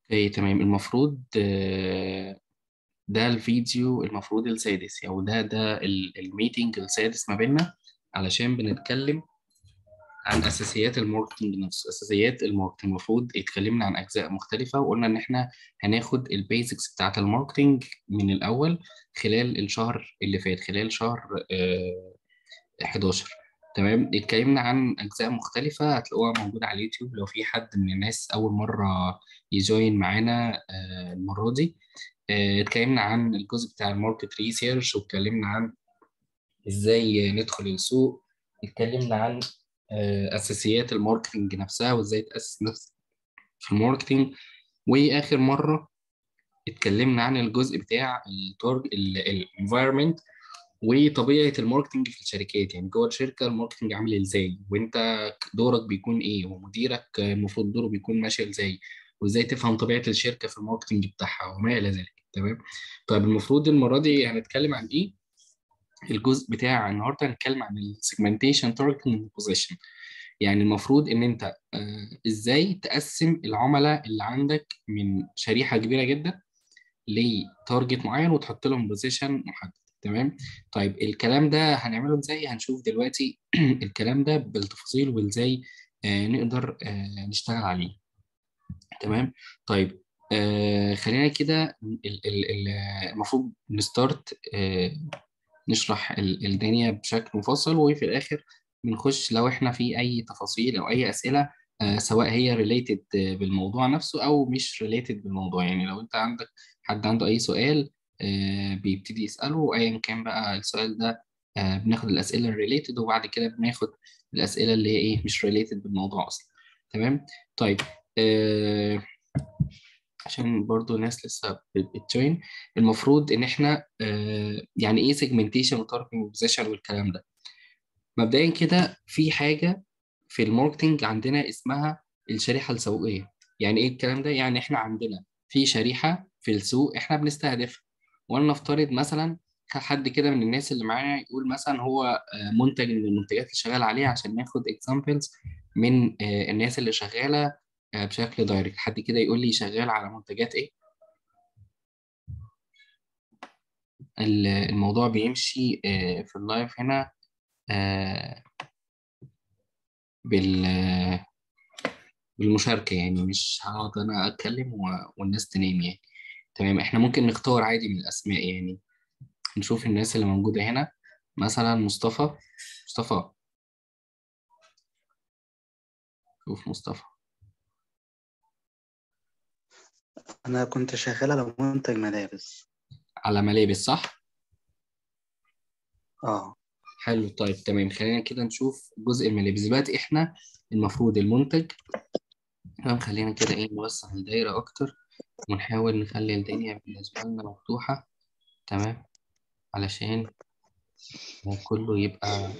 اوكي تمام. المفروض ده الفيديو المفروض السادس، او ده الميتنج السادس ما بيننا، علشان بنتكلم عن اساسيات الماركتنج نفسه. اساسيات الماركتنج المفروض اتكلمنا عن اجزاء مختلفه، وقلنا ان احنا هناخد البيزكس بتاعت الماركتنج من الاول خلال الشهر اللي فات، خلال شهر 11. تمام. اتكلمنا عن اجزاء مختلفه هتلاقوها موجوده على اليوتيوب لو في حد من الناس اول مره يجوين معانا المره دي. اتكلمنا عن الجزء بتاع الماركت ريسيرش، واتكلمنا عن ازاي ندخل السوق. اتكلمنا عن اساسيات الماركتنج نفسها، وازاي تاسس نفسك في الماركتنج. واخر مره اتكلمنا عن الجزء بتاع التارج الانفايرمنت، وطبيعه الماركتنج في الشركات. يعني جوه الشركه الماركتنج عامل ازاي، وانت دورك بيكون ايه، ومديرك المفروض دوره بيكون ماشي ازاي، وازاي تفهم طبيعه الشركه في الماركتنج بتاعها وما الى ذلك. تمام. طيب المفروض المره دي هنتكلم عن ايه؟ الجزء بتاع النهارده هنتكلم عن السيجمنتيشن تارجتنج بوزيشن. يعني المفروض ان انت ازاي تقسم العملاء اللي عندك من شريحه كبيره جدا لتارجت معين، وتحط لهم بوزيشن محدد. تمام. طيب الكلام ده هنعمله ازاي؟ هنشوف دلوقتي الكلام ده بالتفاصيل، وازاي نقدر نشتغل عليه. تمام. طيب خلينا كده المفروض نستارت، نشرح الدنيا بشكل مفصل، وفي الآخر بنخش لو احنا في أي تفاصيل أو أي أسئلة، سواء هي ريليتد بالموضوع نفسه أو مش ريليتد بالموضوع. يعني لو أنت عندك حد عنده أي سؤال بيبتدي يسأله أيا كان بقى السؤال ده. بناخد الأسئلة الريليتد، وبعد كده بناخد الأسئلة اللي هي إيه مش ريليتد بالموضوع أصلا. تمام. طيب آه، عشان برضو ناس لسه بتجوين، المفروض ان احنا يعني ايه سيجمنتيشن وتارجتنج بوزيشن والكلام ده. مبدئيا كده في حاجه في الماركتنج عندنا اسمها الشريحه السوقيه. يعني ايه الكلام ده؟ يعني احنا عندنا في شريحه في السوق احنا بنستهدفها، ولنفترض مثلا حد كده من الناس اللي معانا يقول مثلا هو منتج من المنتجات اللي شغال عليها، عشان ناخد اكزامبلز من الناس اللي شغاله بشكل دايركت. حد كده يقول لي شغال على منتجات ايه. الموضوع بيمشي في اللايف هنا آه، بالمشاركة. يعني مش هقعد أنا أتكلم والناس تنام يعني. تمام. إحنا ممكن نختار عادي من الأسماء يعني. نشوف الناس اللي موجودة هنا. مثلا مصطفى. مصطفى. شوف مصطفى. أنا كنت شغال على منتج ملابس. على ملابس صح؟ اه. حلو. طيب تمام. خلينا كده نشوف جزء الملابس دلوقتي. إحنا المفروض المنتج. تمام. خلينا كده إيه نوسع الدايرة أكتر، ونحاول نخلي الدنيا بالنسبة لنا مفتوحة. تمام. علشان كله يبقى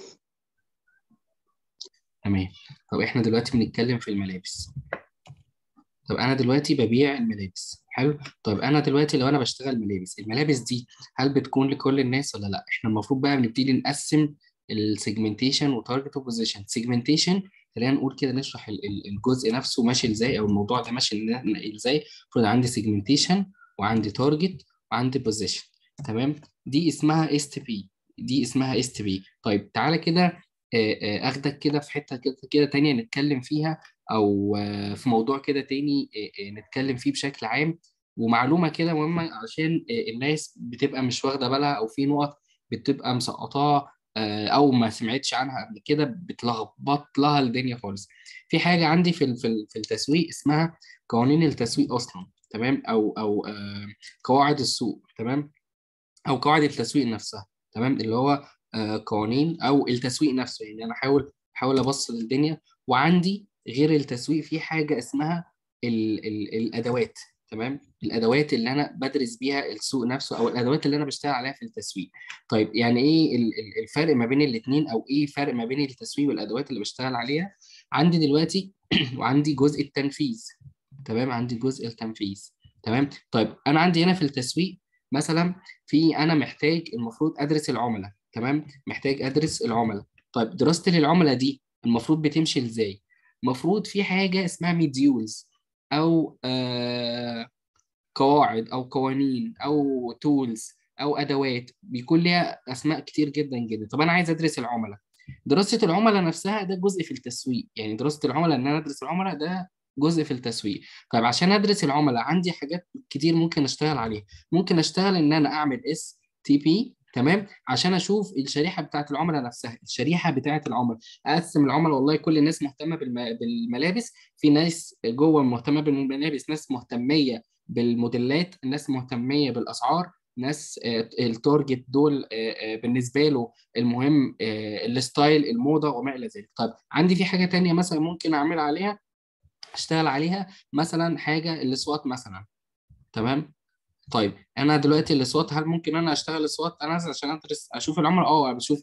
تمام. طب احنا دلوقتي بنتكلم في الملابس. طب انا دلوقتي ببيع الملابس. حلو. طب انا دلوقتي لو انا بشتغل ملابس، الملابس دي هل بتكون لكل الناس ولا لا؟ احنا المفروض بقى بنبتدي نقسم السيجمنتيشن وتارجت بوزيشن. سيجمنتيشن خلينا نقول كده، نشرح الجزء نفسه ماشي ازاي، او الموضوع ده ماشي ازاي. المفروض عندي سيجمنتيشن، وعندي تارجت، وعندي بوزيشن. تمام. دي اسمها اس تي بي. دي اسمها اس تي بي. طيب تعالى كده اخدك كده في حته كده تانية نتكلم فيها، او في موضوع كده تاني نتكلم فيه بشكل عام. ومعلومة كده مهمة عشان الناس بتبقى مش واخدة بالها، أو في نقط بتبقى مسقطاها أو ما سمعتش عنها قبل كده، بتلخبط لها الدنيا خالص. في حاجة عندي في التسويق اسمها قوانين التسويق أصلا. تمام. أو قواعد السوق. تمام. أو قواعد التسويق نفسها. تمام. اللي هو قوانين أو التسويق نفسه. يعني أنا أحاول أبسط الدنيا. وعندي غير التسويق في حاجة اسمها الأدوات. تمام. الأدوات اللي أنا بدرس بيها السوق نفسه، أو الأدوات اللي أنا بشتغل عليها في التسويق. طيب يعني إيه الفرق ما بين الاتنين، أو إيه الفرق ما بين التسويق والأدوات اللي بشتغل عليها؟ عندي دلوقتي وعندي جزء التنفيذ. تمام. عندي جزء التنفيذ. تمام. طيب أنا عندي هنا في التسويق مثلا، في أنا محتاج المفروض أدرس العملاء. تمام. محتاج أدرس العملاء. طيب دراستي للعملاء دي المفروض بتمشي إزاي؟ المفروض في حاجة اسمها ميديولز. او قواعد او قوانين او تولز او ادوات بيكون ليها اسماء كتير جدا جدا. طب انا عايز ادرس العملاء. دراسه العملاء نفسها ده جزء في التسويق، يعني دراسه العملاء ان انا ادرس العملاء ده جزء في التسويق. طيب عشان ادرس العملاء عندي حاجات كتير ممكن اشتغل عليها. ممكن اشتغل ان انا اعمل STP، تمام، عشان اشوف الشريحه بتاعت العملاء نفسها، الشريحه بتاعت العملاء. اقسم العملاء، والله كل الناس مهتمه بالملابس، في ناس جوه مهتمه بالملابس، ناس مهتميه بالموديلات، ناس مهتميه بالاسعار، ناس التارجت دول بالنسبه له المهم الستايل، الموضه وما الى ذلك. طيب عندي في حاجه تانية مثلا ممكن اعمل عليها، اشتغل عليها، مثلا حاجه السوات مثلا، تمام. طيب انا دلوقتي السوات، هل ممكن انا اشتغل السوات انا عشان ادرس اشوف العملاء؟ بشوف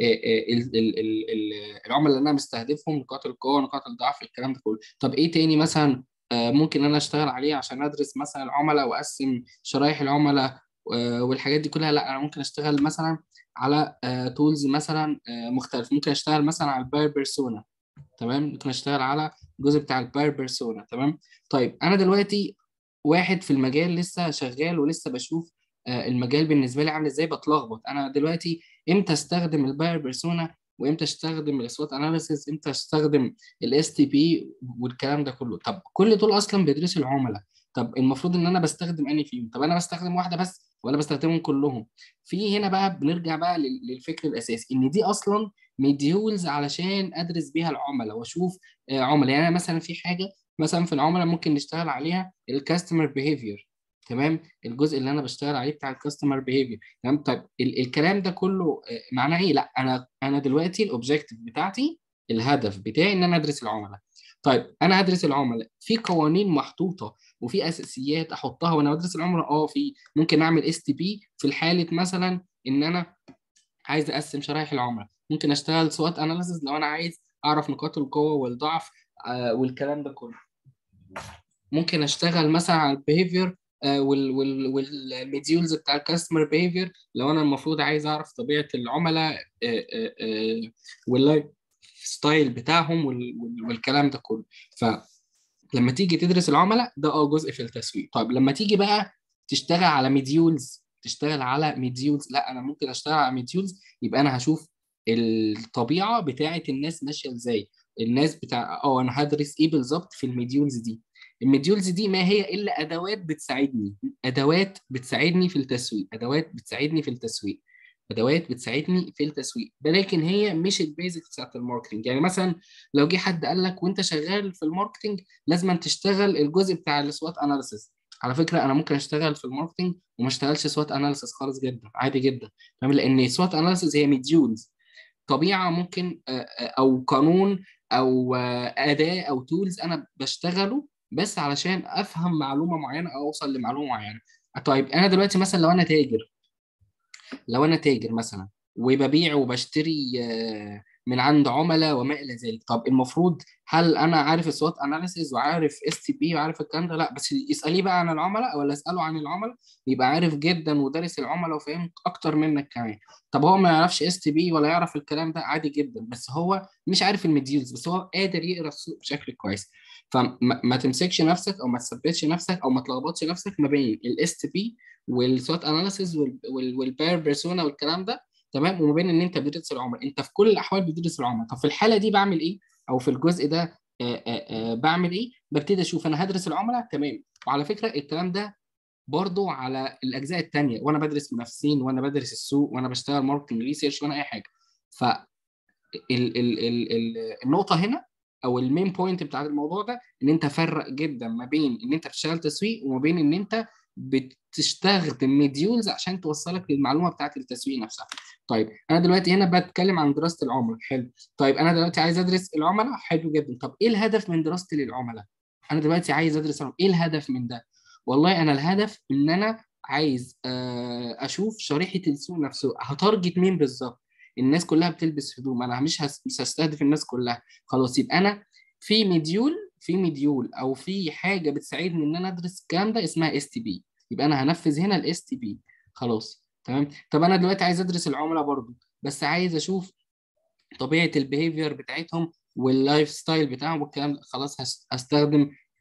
العملاء اللي انا مستهدفهم، نقاط القوه، نقاط الضعف، الكلام ده كله. طب ايه تاني مثلا ممكن انا اشتغل عليه عشان ادرس مثلا العملاء واقسم شرائح العملاء والحاجات دي كلها؟ لا، انا ممكن اشتغل مثلا على تولز مثلا مختلف. ممكن اشتغل مثلا على الباير بيرسونا، تمام. ممكن اشتغل على الجزء بتاع الباير بيرسونا، تمام. طيب انا دلوقتي واحد في المجال لسه شغال ولسه بشوف المجال بالنسبه لي عامل ازاي، بتلخبط انا دلوقتي امتى استخدم الباير بيرسونا، وامتى استخدم الاسوات اناليسيس، امتى استخدم STP والكلام ده كله. طب كل دول اصلا بيدرسوا العملاء. طب المفروض ان انا بستخدم انهي فيهم؟ طب انا بستخدم واحده بس ولا بستخدمهم كلهم؟ في هنا بقى بنرجع بقى للفكر الاساسي، ان دي اصلا مديولز علشان ادرس بيها العملاء واشوف عملاء. يعني أنا مثلا في حاجه مثلا في العملاء ممكن نشتغل عليها الكاستمر بيهيفير، تمام. الجزء اللي انا بشتغل عليه بتاع الكاستمر بيهيفير، تمام. طيب الكلام ده كله معناه ايه؟ لا، انا دلوقتي الاوبجيكتيف بتاعتي، الهدف بتاعي ان انا ادرس العملاء. طيب انا هدرس العملاء في قوانين محطوطه وفي اساسيات احطها وانا بدرس العملاء. في ممكن اعمل STP في الحاله مثلا ان انا عايز اقسم شرائح العملاء. ممكن اشتغل سوات اناليسيس لو انا عايز اعرف نقاط القوه والضعف والكلام ده كله. ممكن اشتغل مثلا على البيهيفير والمديولز بتاع الكاستمر بيهيفير لو انا المفروض عايز اعرف طبيعه العملاء واللايف ستايل بتاعهم والكلام ده كله. فلما تيجي تدرس العملاء ده جزء في التسويق. طيب لما تيجي بقى تشتغل على مديولز، لا، انا ممكن اشتغل على مديولز، يبقى انا هشوف الطبيعه بتاعه الناس ماشيه ازاي. الناس بتاع انا هدرس ايه بالظبط في المديولز دي. المديولز دي ما هي الا ادوات بتساعدني، ادوات بتساعدني في التسويق، ادوات بتساعدني في التسويق، ادوات بتساعدني في التسويق، ولكن هي مش البيزكس بتاعت الماركتنج. يعني مثلا لو جه حد قال لك وانت شغال في الماركتنج لازم تشتغل الجزء بتاع السوات اناليسيس، على فكره انا ممكن اشتغل في الماركتنج وما اشتغلش سوات اناليسيس خالص، جدا عادي جدا، تمام. لان سوات اناليسيس هي مديولز، طبيعه ممكن او قانون او اداه او تولز انا بشتغله بس علشان افهم معلومه معينه او اوصل لمعلومه معينه. طيب انا دلوقتي مثلا لو انا تاجر مثلا وببيع وبشتري من عند عملاء وما الى ذلك. طب المفروض هل انا عارف السوات اناليسيز وعارف STP وعارف الكلام ده؟ لا، بس اساليه بقى عن العملاء ولا اساله عن العملاء، يبقى عارف جدا ودارس العملاء وفاهم اكتر منك كمان. طب هو ما يعرفش STP ولا يعرف الكلام ده، عادي جدا، بس هو مش عارف المديولز، بس هو قادر يقرا السوق بشكل كويس. فما تمسكش نفسك او ما تثبتش نفسك او ما تلخبطش نفسك ما بين STP والسوات اناليسيز والباير بيرسونا والكلام ده، تمام، وما بين ان انت بتدرس العملاء. انت في كل الاحوال بتدرس العملاء. طب في الحاله دي بعمل ايه؟ او في الجزء ده بعمل ايه؟ ببتدي اشوف انا هدرس العملاء، تمام. وعلى فكره الكلام ده برضو على الاجزاء التانيه، وانا بدرس منافسين وانا بدرس السوق وانا بشتغل ماركتنج ريسيرش وانا اي حاجه. ف النقطه هنا او المين بوينت بتاع الموضوع ده ان انت فرق جدا ما بين ان انت بتشتغل تسويق وما بين ان انت بتستخدم مديولز عشان توصلك للمعلومه بتاعت التسويق نفسها. طيب انا دلوقتي هنا بتكلم عن دراسه العملاء، حلو. طيب انا دلوقتي عايز ادرس العملاء، حلو جدا. طب ايه الهدف من دراستي للعملاء؟ انا دلوقتي عايز ادرس العملاء، ايه الهدف من ده؟ والله انا الهدف ان انا عايز اشوف شريحه السوق نفسه، هتارجت مين بالظبط. الناس كلها بتلبس هدوم، انا مش هستهدف الناس كلها، خلاص. يبقى انا في مديول او في حاجه بتساعدني ان انا ادرس الكلام ده اسمها STP، يبقى انا هنفذ هنا STP، خلاص، تمام. طب انا دلوقتي عايز ادرس العملاء برضو، بس عايز اشوف طبيعه البيهيفير بتاعتهم واللايف ستايل بتاعهم والكلام ده، خلاص هستخدم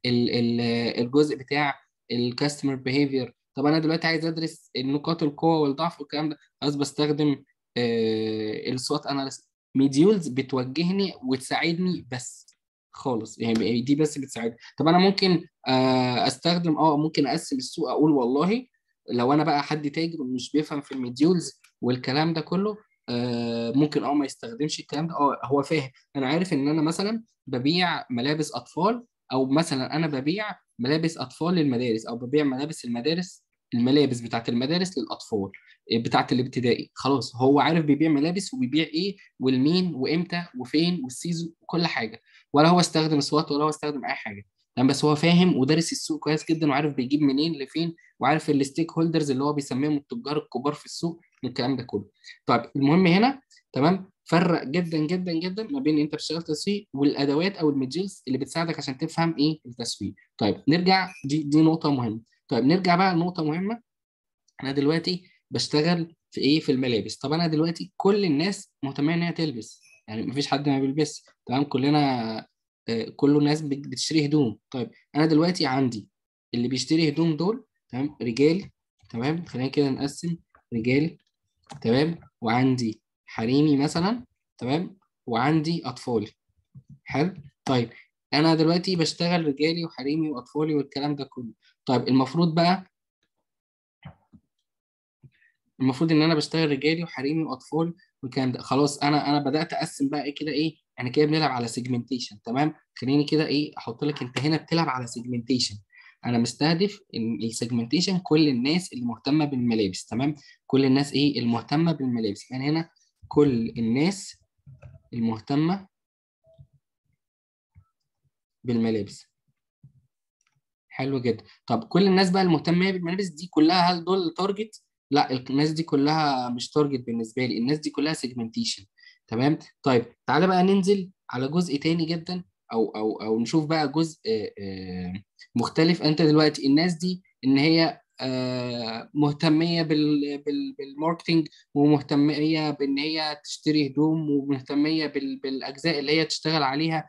الجزء بتاع الكاستمر بيهيفير. طب انا دلوقتي عايز ادرس نقاط القوه والضعف والكلام ده، عايز بستخدم السوات اناليست. ميديولز بتوجهني وتساعدني بس خالص، يعني دي بس بتساعدني. طب انا ممكن استخدم ممكن اقسم السوق، اقول والله لو انا بقى حد تاجر ومش بيفهم في الميديولز والكلام ده كله، ممكن ما يستخدمش الكلام ده. هو فاهم، انا عارف ان انا مثلا ببيع ملابس اطفال، او مثلا انا ببيع ملابس اطفال للمدارس، او ببيع ملابس المدارس، الملابس بتاعت المدارس للاطفال بتاعت الابتدائي. خلاص هو عارف بيبيع ملابس وبيبيع ايه والمين وامتى وفين والسيزون وكل حاجه، ولا هو استخدم سوات ولا هو استخدم اي حاجه. تمام، بس هو فاهم ودارس السوق كويس جدا، وعارف بيجيب منين لفين، وعارف الستيك هولدرز اللي هو بيسميهم التجار الكبار في السوق والكلام ده كله. طيب المهم هنا، تمام، فرق جدا جدا جدا ما بين انت بتشتغل تسويق والادوات او الميدجلز اللي بتساعدك عشان تفهم ايه التسويق. طيب نرجع، دي نقطه مهمه. طيب نرجع بقى لنقطه مهمه. انا دلوقتي بشتغل في ايه؟ في الملابس. طب انا دلوقتي كل الناس مهتمه ان هي تلبس، يعني مفيش حد ما بيلبس، تمام، كلنا كل الناس بتشتري هدوم. طيب انا دلوقتي عندي اللي بيشتري هدوم دول، تمام، رجال، تمام، خلينا كده نقسم، رجال، تمام، وعندي حريمي مثلا، تمام، وعندي اطفالي. حلو. طيب انا دلوقتي بشتغل رجالي وحريمي واطفالي والكلام ده كله. طيب المفروض ان انا بشتغل رجالي وحريمي واطفال والكلام ده. خلاص انا بدات اقسم بقى ايه كده، ايه يعني كده بنلعب على سيجمنتيشن. تمام، خليني كده احط لك انت هنا بتلعب على سيجمنتيشن. انا مستهدف ان السيجمنتيشن كل الناس اللي مهتمه بالملابس. تمام، كل الناس المهتمه بالملابس، يعني هنا كل الناس المهتمه بالملابس. حلو جدا. طب كل الناس بقى المهتمه بالملابس دي كلها، هل دول تارجت؟ لا، الناس دي كلها مش تارجت بالنسبه لي، الناس دي كلها سيجمنتيشن. تمام. طيب تعالى بقى ننزل على جزء تاني جدا، او نشوف بقى جزء مختلف. انت دلوقتي الناس دي ان هي مهتميه بالماركتينج، ومهتميه بان هي تشتري هدوم، ومهتميه بالاجزاء اللي هي تشتغل عليها،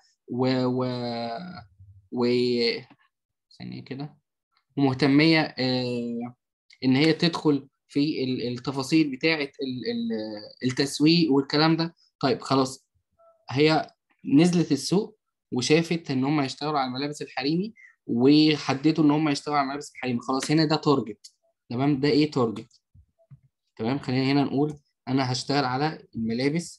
و ثانية كده، ومهتمية إن هي تدخل في التفاصيل بتاعة التسويق والكلام ده. طيب خلاص، هي نزلت السوق وشافت إن هم هيشتغلوا على الملابس الحريمي، وحددوا إن هم هيشتغلوا على الملابس الحريمي. خلاص هنا ده تارجت. تمام، ده تارجت. تمام، خلينا هنا نقول أنا هشتغل على الملابس.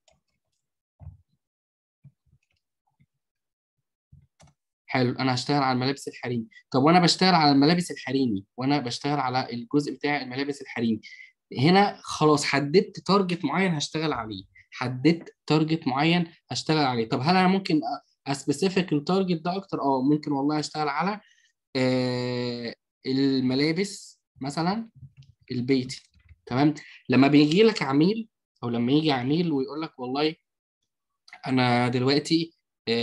حلو، انا هشتغل على الملابس الحريمي. طب وانا بشتغل على الملابس الحريمي، وانا بشتغل على الجزء بتاع الملابس الحريمي، هنا خلاص حددت تارجت معين هشتغل عليه، حددت تارجت معين هشتغل عليه. طب هل انا ممكن اسبيسيفيك التارجت ده اكتر؟ ممكن والله اشتغل على آه الملابس مثلا البيتي. تمام، لما بيجي لك عميل، او لما يجي عميل ويقول لك والله انا دلوقتي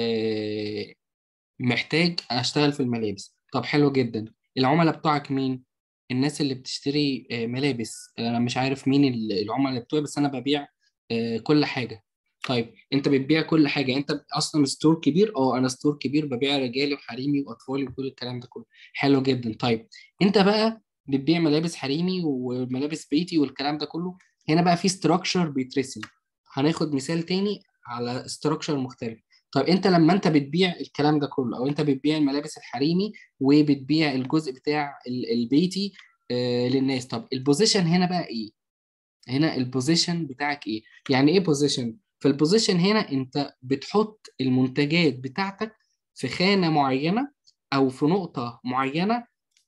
محتاج اشتغل في الملابس. طب حلو جدا، العملاء بتوعك مين؟ الناس اللي بتشتري ملابس. انا مش عارف مين العملاء بتوعي، بس انا ببيع كل حاجة. طيب انت بتبيع كل حاجة، انت اصلا ستور كبير. انا ستور كبير ببيع رجالي وحريمي واطفالي وكل الكلام ده كله. حلو جدا. طيب انت بقى بتبيع ملابس حريمي وملابس بيتي والكلام ده كله. هنا بقى في استراكشر بيترسم. هناخد مثال تاني على استراكشر مختلف. طيب انت لما انت بتبيع الكلام ده كله، او انت بتبيع الملابس الحريمي وبتبيع الجزء بتاع البيتي للناس، طب البوزيشن هنا بقى ايه؟ هنا البوزيشن بتاعك ايه؟ يعني ايه بوزيشن؟ فالبوزيشن هنا انت بتحط المنتجات بتاعتك في خانة معينة، او في نقطة معينة.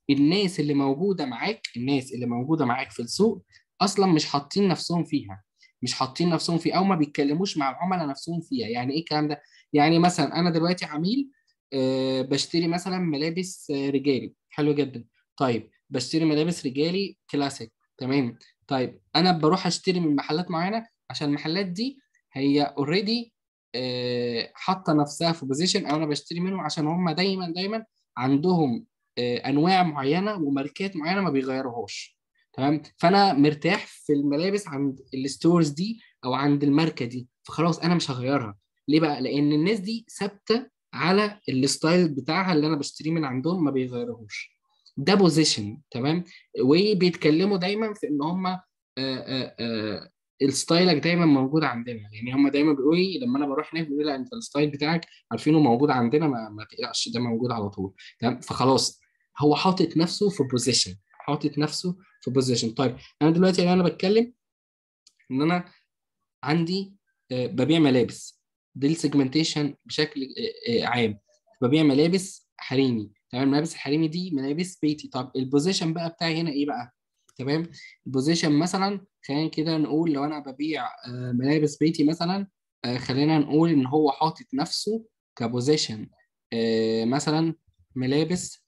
الناس اللي موجودة معاك في السوق اصلا مش حاطين نفسهم فيها، مش حاطين نفسهم فيه، او ما بيتكلموش مع العملاء نفسهم فيها. يعني ايه الكلام ده؟ يعني مثلا انا دلوقتي عميل بشتري مثلا ملابس رجالي. حلو جدا. طيب بشتري ملابس رجالي كلاسيك. تمام. طيب انا بروح اشتري من محلات معينه، عشان المحلات دي هي اوريدي حاطه نفسها في بوزيشن، او انا بشتري منهم عشان هم دايما دايما عندهم انواع معينه وماركات معينه ما بيغيروهاش. تمام، فانا مرتاح في الملابس عند الستورز دي او عند الماركه دي، فخلاص انا مش هغيرها. ليه بقى؟ لان الناس دي ثابته على الستايل بتاعها اللي انا بشتريه من عندهم، ما بيغيروهوش. ده بوزيشن. تمام. وبيتكلموا دايما في ان هم الستايلك دايما موجود عندنا. يعني هم دايما بيقولوا لي لما انا بروح هناك، بيقولوا لي لا انت الستايل بتاعك عارفينه موجود عندنا، ما تقلقش، ده موجود على طول. تمام. فخلاص هو حاطط نفسه في بوزيشن، حاطط نفسه في بوزيشن. طيب انا دلوقتي انا بتكلم ان انا عندي ببيع ملابس. دي السيجمنتيشن بشكل عام. ببيع ملابس حريمي. تمام. الملابس الحريمي دي ملابس بيتي. طب البوزيشن بقى بتاعي هنا ايه بقى؟ تمام. البوزيشن مثلا خلينا كده نقول لو انا ببيع ملابس بيتي مثلا، خلينا نقول ان هو حاطط نفسه كبوزيشن مثلا ملابس.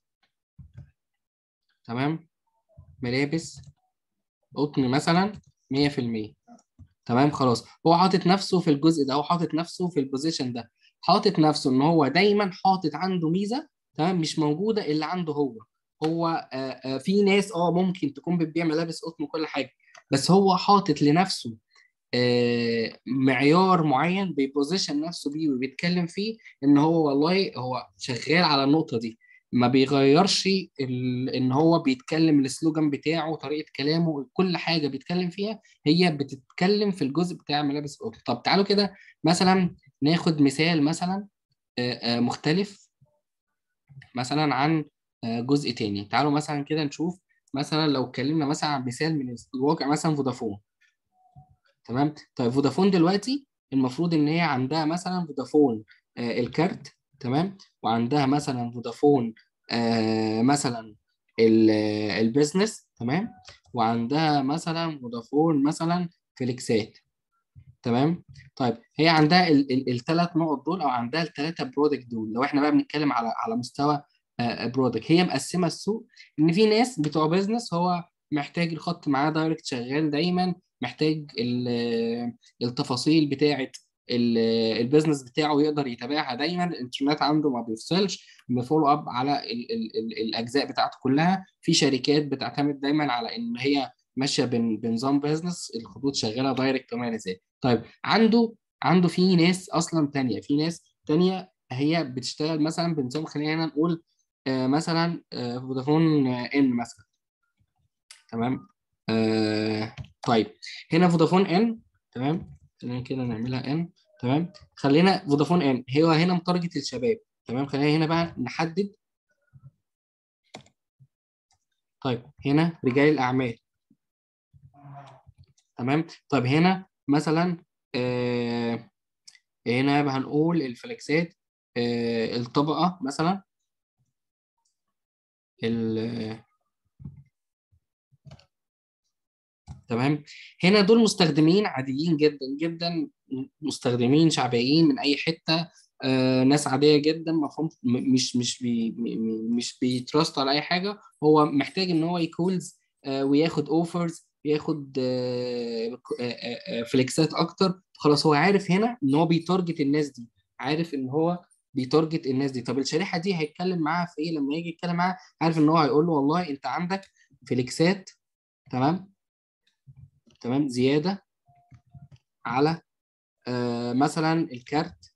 تمام. ملابس قطن مثلا 100%. تمام. خلاص هو حاطط نفسه في الجزء ده، هو حاطط نفسه في البوزيشن ده، حاطط نفسه ان هو دايما حاطط عنده ميزه. تمام. مش موجوده الا عنده هو. هو في ناس ممكن تكون بتبيع ملابس قطن وكل حاجه، بس هو حاطط لنفسه معيار معين بيبوزيشن نفسه بيه وبيتكلم فيه، ان هو والله هو شغال على النقطة دي. ما بيغيرش ان هو بيتكلم السلوجان بتاعه، طريقة كلامه، كل حاجة بيتكلم فيها هي بتتكلم في الجزء بتاع ملابس القطن. طب تعالوا كده مثلا ناخد مثال مثلا مختلف مثلا عن جزء تاني. تعالوا مثلا كده نشوف مثلا لو اتكلمنا مثلا عن مثال من الواقع، مثلا فودافون. تمام. طيب فودافون دلوقتي المفروض ان هي عندها مثلا فودافون الكارت. تمام. وعندها مثلا فودافون مثلا البيزنس. تمام. وعندها مثلا فودافون مثلا فليكسات. تمام. طيب هي عندها الثلاث نقط دول، او عندها الثلاثه برودكت دول. لو احنا بقى بنتكلم على مستوى برودكت، هي مقسمه السوق ان في ناس بتوع بيزنس هو محتاج الخط معاه دايركت شغال دايما، محتاج التفاصيل بتاعه البيزنس بتاعه يقدر يتابعها دايما، الانترنت عنده ما بيفصلش، بفولو اب على ال الاجزاء بتاعته كلها. في شركات بتعتمد دايما على ان هي ماشيه بنظام بيزنس، الخطوط شغاله دايركت وما الى ذلك. طيب عنده في ناس اصلا تانية، في ناس تانية هي بتشتغل مثلا بنظام، خلينا نقول مثلا فودافون ان مثلا. تمام. طيب هنا فودافون ان. تمام. خلينا كده نعملها ان. تمام. خلينا فودافون ان هو هنا متارجت الشباب. تمام. خلينا هنا بقى نحدد. طيب هنا رجال الاعمال. تمام. طيب هنا مثلا هنا بقى هنقول الفلكسات الطبقة مثلا تمام. هنا دول مستخدمين عاديين جدا جدا، مستخدمين شعبيين من اي حته، ناس عاديه جدا، مفهوم مش بيتراست على اي حاجه. هو محتاج ان هو يكولز وياخد اوفرز، ياخد فليكسات اكتر. خلاص هو عارف هنا ان هو بيتارجت الناس دي، عارف ان هو بيتارجت الناس دي. طب الشريحه دي هيتكلم معاها في ايه لما يجي يتكلم معاها؟ عارف ان هو هيقول له والله انت عندك فليكسات. تمام. تمام. زياده على مثلا الكارت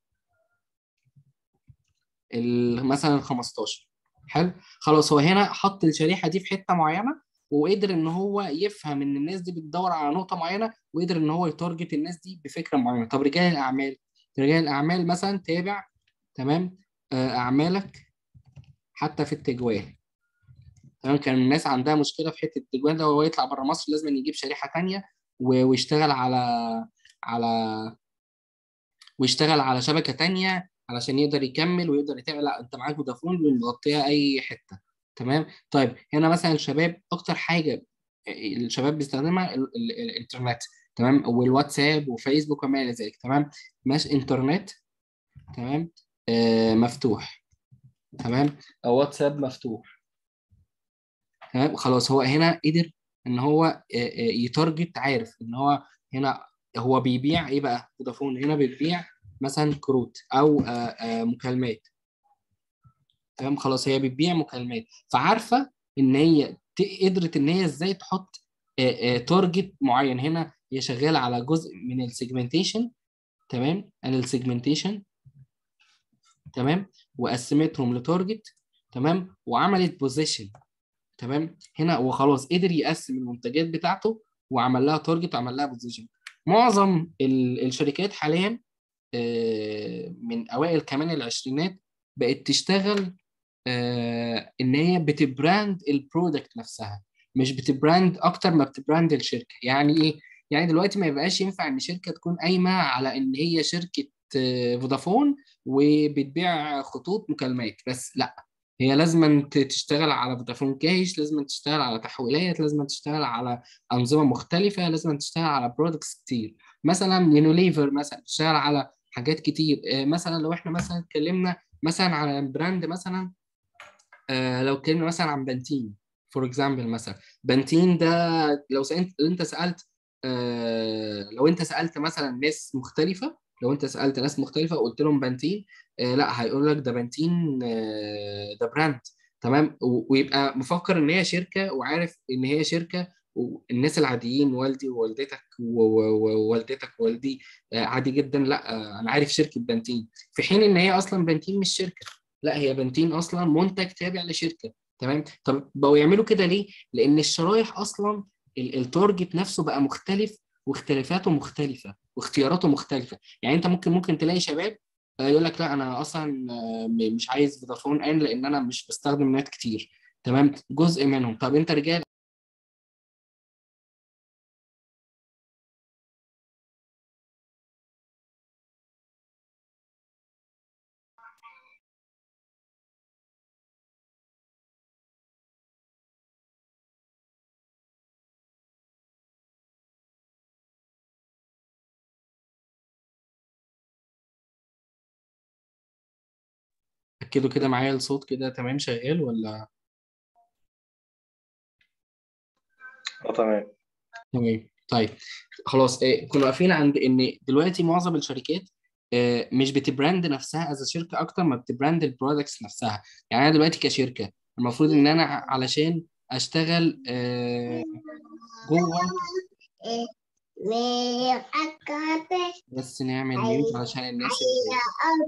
مثلا ال 15. حلو. خلاص هو هنا حط الشريحه دي في حته معينه، وقدر ان هو يفهم ان الناس دي بتدور على نقطه معينه، وقدر ان هو يتارجت الناس دي بفكره معينه. طب رجال الاعمال، رجال الاعمال مثلا تابع. تمام. اعمالك حتى في التجوال. تمام. كان الناس عندها مشكله في حته التجوال ده، وهو يطلع بره مصر لازم يجيب شريحه تانيه ويشتغل على ويشتغل على شبكة تانية علشان يقدر يكمل ويقدر يتابع. لا انت معاك فودافون مغطية اي حتة. تمام. طيب هنا مثلا الشباب اكتر حاجة الشباب بيستخدمها الانترنت. تمام. والواتساب وفيسبوك وما الى ذلك. تمام. ماشي انترنت. تمام. مفتوح. تمام. أو واتساب مفتوح. تمام. خلاص هو هنا قدر ان هو يتارجت، عارف ان هو هنا هو بيبيع ايه بقى. فودافون هنا بتبيع مثلا كروت او مكالمات. تمام. خلاص هي بتبيع مكالمات، فعارفه ان هي قدرت ان هي ازاي تحط تارجت معين. هنا هي شغاله على جزء من السيجمنتيشن. تمام. انا السيجمنتيشن تمام، وقسمتهم لتارجت، تمام، وعملت بوزيشن، تمام، هنا وخلاص قدر يقسم المنتجات بتاعته وعمل لها تارجت وعمل لها بوزيشن. معظم الشركات حاليا من اوائل كمان العشرينات بقت تشتغل ان هي بتبراند البرودكت نفسها، مش بتبراند اكتر ما بتبراند الشركه. يعني ايه؟ يعني دلوقتي ما يبقاش ينفع ان شركه تكون قايمه على ان هي شركه فودافون وبتبيع خطوط مكالمات بس، لا، هي لازم تشتغل على فودافون كاش، لازم تشتغل على تحويلات، لازم تشتغل على انظمه مختلفه، لازم تشتغل على برودكتس كتير. مثلا يونيليفر مثلا تشتغل على حاجات كتير. مثلا لو احنا مثلا اتكلمنا مثلا على براند مثلا، لو اتكلمنا مثلا عن بنتين فور اكزامبل، مثلا بنتين ده لو سألت انت سألت لو انت سألت مثلا ناس مختلفة، لو انت سألت ناس مختلفة وقلت لهم بنتين، لا هيقول لك ده بنتين، ده براند، تمام، ويبقى مفكر ان هي شركة وعارف ان هي شركة. والناس العاديين، والدي ووالدتك ووالدتك ووالدي، عادي جدا، لا، انا عارف شركة بنتين، في حين ان هي اصلا بنتين مش شركة، لا، هي بنتين اصلا منتج تابع لشركه. تمام. طب بقوا يعملوا كده ليه؟ لان الشرايح اصلا التارجت نفسه بقى مختلف، واختلافاته مختلفه واختياراته مختلفه. يعني انت ممكن تلاقي شباب يقول لك لا انا اصلا مش عايز فودافون ان لان انا مش بستخدم نت كتير، تمام، جزء منهم. طب انت رجال، اكدوا كده معايا الصوت كده تمام شغال ولا؟ اه تمام. تمام. طيب خلاص، كنا واقفين عند ان دلوقتي معظم الشركات مش بتبراند نفسها از شركه اكتر ما بتبراند البرودكتس نفسها. يعني انا دلوقتي كشركه المفروض ان انا علشان اشتغل جوه، بس نعمل ميوت علشان الناس اللي،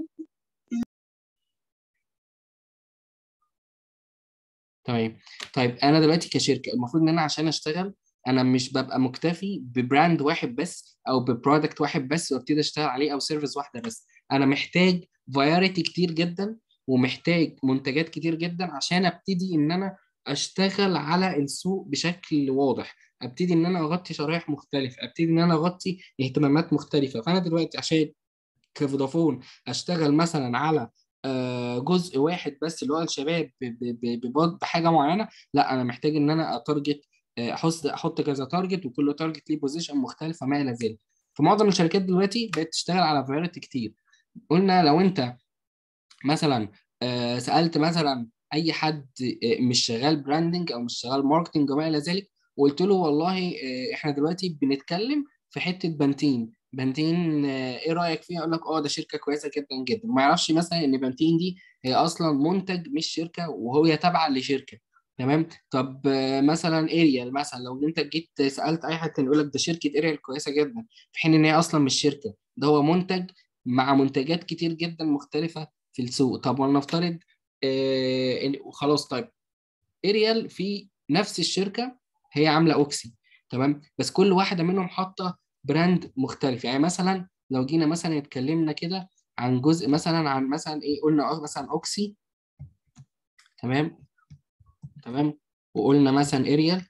تمام. طيب انا دلوقتي كشركه المفروض ان انا عشان اشتغل انا مش ببقى مكتفي ببراند واحد بس او ببرودكت واحد بس وابتدي اشتغل عليه او سيرفيس واحده بس. انا محتاج فرايتي كتير جدا، ومحتاج منتجات كتير جدا عشان ابتدي ان انا اشتغل على السوق بشكل واضح، ابتدي ان انا اغطي شرائح مختلفه، ابتدي ان انا اغطي اهتمامات مختلفه. فانا دلوقتي عشان كفودافون اشتغل مثلا على جزء واحد بس اللي هو الشباب بحاجه معينه، لا، انا محتاج ان انا اتارجت، احط كذا تارجت وكل تارجت ليه بوزيشن مختلفه ما الى ذلك. فمعظم الشركات دلوقتي بقت تشتغل على فرايتي كتير. قلنا لو انت مثلا سالت مثلا اي حد مش شغال براندنج او مش شغال ماركتنج وما الى ذلك، وقلت له والله احنا دلوقتي بنتكلم في حته بنتين، بنتين ايه رايك فيها؟ اقول لك اه ده شركه كويسه جدا جدا، وما يعرفش مثلا ان بنتين دي هي اصلا منتج مش شركه وهي تابعه لشركه. تمام. طب مثلا اريال، مثلا لو انت جيت سالت اي حد يقول لك ده شركه اريال كويسه جدا، في حين ان هي اصلا مش شركه، ده هو منتج مع منتجات كتير جدا مختلفه في السوق. طب ولنفترض خلاص، طيب اريال في نفس الشركه هي عامله اوكسي، تمام، بس كل واحده منهم حاطه براند مختلف. يعني مثلا لو جينا مثلا اتكلمنا كده عن جزء مثلا عن مثلا ايه، قلنا مثلا اوكسي، تمام، تمام، وقلنا مثلا اريال،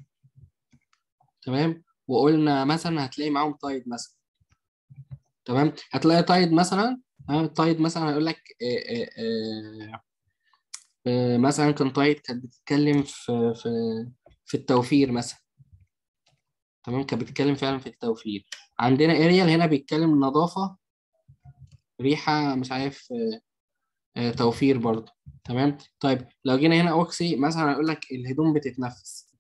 تمام، وقلنا مثلا هتلاقي معاهم تايد مثلا، تمام، هتلاقي تايد مثلا، تايد مثلا هيقول لك مثلا كان تايد كانت بتتكلم في التوفير مثلا، تمام، كانت بتتكلم فعلا في التوفير. عندنا اريال هنا بيتكلم نظافة، ريحة، مش عارف، توفير برضه، تمام. طيب لو جينا هنا اوكسي مثلا هيقول لك الهدوم بتتنفس،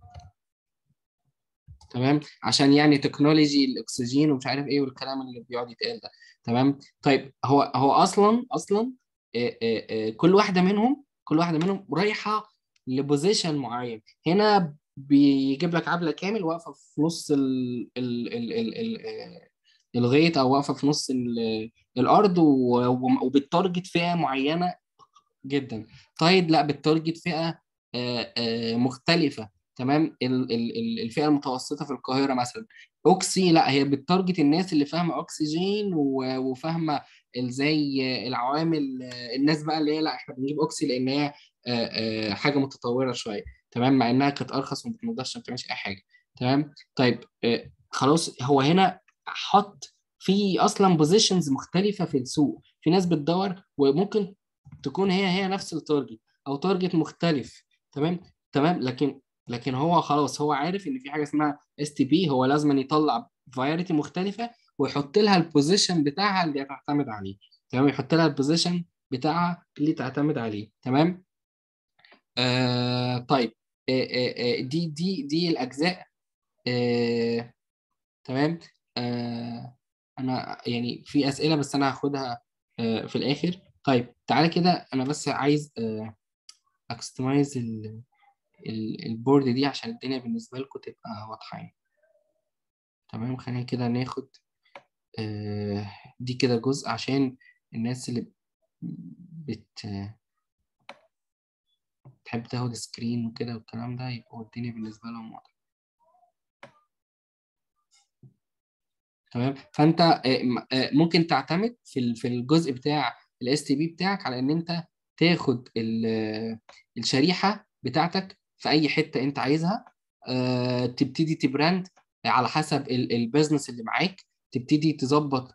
تمام، عشان يعني تكنولوجي الاكسجين ومش عارف ايه والكلام اللي بيقعد يتقال ده، تمام. طيب هو اصلا كل واحده منهم رايحه لبوزيشن معين. هنا بيجيب لك عبله كامل واقفه في نص الغيط او واقفه في نص الارض وبالتارجت فئه معينه جدا. تايد لا، بالتارجت فئه مختلفه. تمام. الفئه المتوسطه في القاهره مثلا. اوكسي لا، هي بالتارجت الناس اللي فاهمه اكسجين وفاهمه ازاي العوامل. الناس بقى اللي هي لا، احنا بنجيب اوكسي لان هي حاجه متطوره شويه. تمام. مع انها كانت ارخص وما بتنضفش، ما بتعملش اي حاجه. تمام. طيب خلاص، هو هنا حط في اصلا بوزيشنز مختلفه في السوق. في ناس بتدور وممكن تكون هي نفس التارجت او تارجت مختلف. تمام. تمام. لكن هو خلاص، هو عارف ان في حاجه اسمها اس تي بي، هو لازم يطلع فرايتي مختلفه ويحط لها البوزيشن بتاعها اللي تعتمد عليه. تمام. يحط لها البوزيشن بتاعها اللي تعتمد عليه. تمام. طيب. دي الاجزاء. آه تمام. انا يعني في اسئله بس انا هاخدها في الاخر. طيب تعالى كده، انا بس عايز اكستمايز البورد دي عشان الدنيا بالنسبه لكم تبقى واضحه يعني. تمام. خلينا كده ناخد دي كده جزء عشان الناس اللي بتحب تاخد سكرين وكده والكلام ده، يبقى الدنيا بالنسبه لهم واضحه. تمام. فانت ممكن تعتمد في الجزء بتاع الاس تي بي بتاعك على ان انت تاخد الشريحه بتاعتك في اي حته انت عايزها. تبتدي تبراند على حسب البيزنس اللي معاك. تبتدي تظبط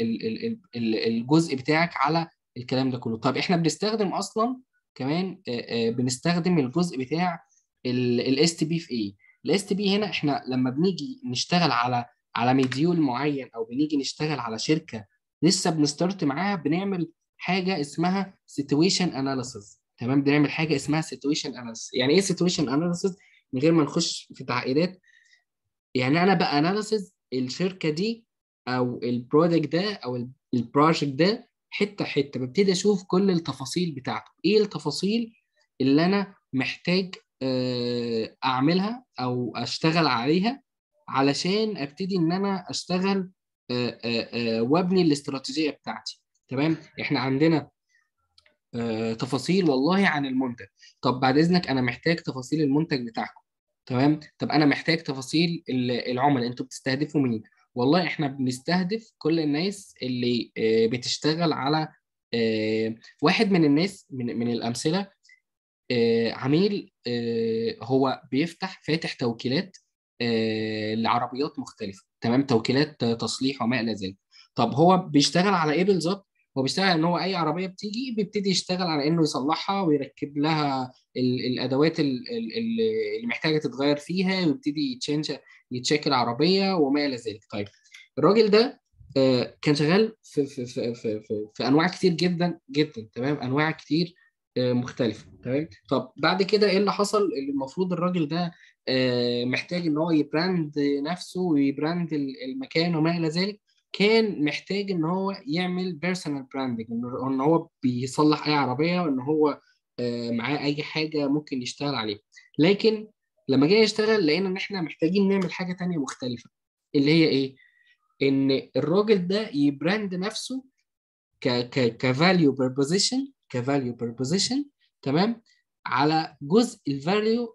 الجزء بتاعك على الكلام ده كله. طب احنا بنستخدم اصلا كمان بنستخدم الجزء بتاع الاس تي بي في ايه؟ الاس تي بي هنا احنا لما بنيجي نشتغل على مديول معين، او بنيجي نشتغل على شركه لسه بنستارت معاها، بنعمل حاجه اسمها سيتويشن اناليسيز. تمام. بنعمل حاجه اسمها سيتويشن اناليسيز. يعني ايه سيتويشن اناليسيز؟ من غير ما نخش في تعقيدات، يعني انا بقى اناليسيز الشركه دي او البرودكت ده او البروجكت ده حته حته. ببتدي اشوف كل التفاصيل بتاعته، ايه التفاصيل اللي انا محتاج اعملها او اشتغل عليها علشان ابتدي ان انا اشتغل وابني الاستراتيجيه بتاعتي. تمام. احنا عندنا تفاصيل والله عن المنتج. طب بعد اذنك انا محتاج تفاصيل المنتج بتاعكم. تمام. طب انا محتاج تفاصيل العملاء، انتوا بتستهدفوا مين؟ والله احنا بنستهدف كل الناس اللي بتشتغل على واحد من الناس، من الامثله. عميل هو فاتح توكيلات لعربيات مختلفة. تمام. توكيلات تصليح وما إلى ذلك. طب هو بيشتغل على إيه بالظبط؟ هو بيشتغل إن هو أي عربية بتيجي بيبتدي يشتغل على إنه يصلحها ويركب لها الأدوات اللي محتاجة تتغير فيها، ويبتدي يتشيك العربية وما إلى ذلك. طيب الراجل ده كان شغال في أنواع كتير جدا جدا. تمام. أنواع كتير مختلفة. تمام. طب بعد كده ايه اللي حصل؟ اللي المفروض الراجل ده محتاج ان هو يبراند نفسه ويبراند المكان وما الى ذلك. كان محتاج ان هو يعمل بيرسونال براندنج، ان هو بيصلح اي عربية، وان هو معاه اي حاجة ممكن يشتغل عليها. لكن لما جاي يشتغل لقينا ان احنا محتاجين نعمل حاجة تانية مختلفة. اللي هي ايه؟ ان الراجل ده يبراند نفسه كفاليو بروبوزيشن، كفاليو بروبوزيشن. تمام. على جزء الفاليو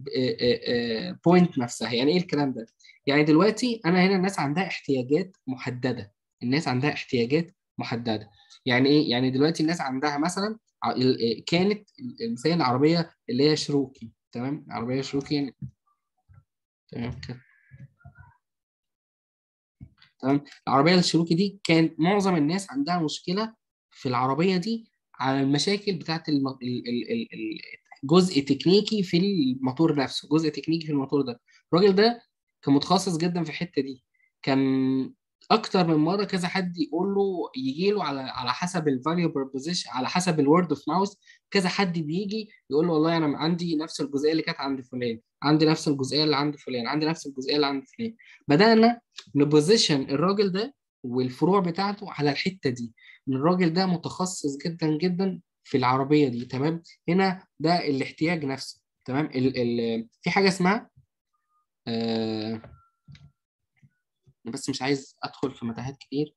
بوينت نفسها. يعني ايه الكلام ده؟ يعني دلوقتي انا هنا الناس عندها احتياجات محدده. الناس عندها احتياجات محدده. يعني ايه؟ يعني دلوقتي الناس عندها مثلا كانت مثلا العربيه اللي هي شروكي. تمام. عربيه شروكي. تمام كده. تمام. العربيه الشروكي دي كان معظم الناس عندها مشكله في العربيه دي على المشاكل بتاعت جزء تكنيكي في الموتور نفسه. جزء تكنيكي في الموتور ده. الراجل ده كان متخصص جدا في الحته دي. كان اكتر من مره كذا حد يقول له، يجي له على حسب الفاليو بروبوزيشن، على حسب الورد اوف ماوث. كذا حد بيجي يقول له والله انا عندي نفس الجزئيه اللي كانت عند فلان، عندي نفس الجزئيه اللي عند فلان، عندي نفس الجزئيه اللي عند فلان. بدانا نبوزيشن الراجل ده والفروع بتاعته على الحته دي، ان الراجل ده متخصص جدا جدا في العربيه دي. تمام. هنا ده الاحتياج نفسه. تمام. في حاجه اسمها بس مش عايز ادخل في متاهات كتير.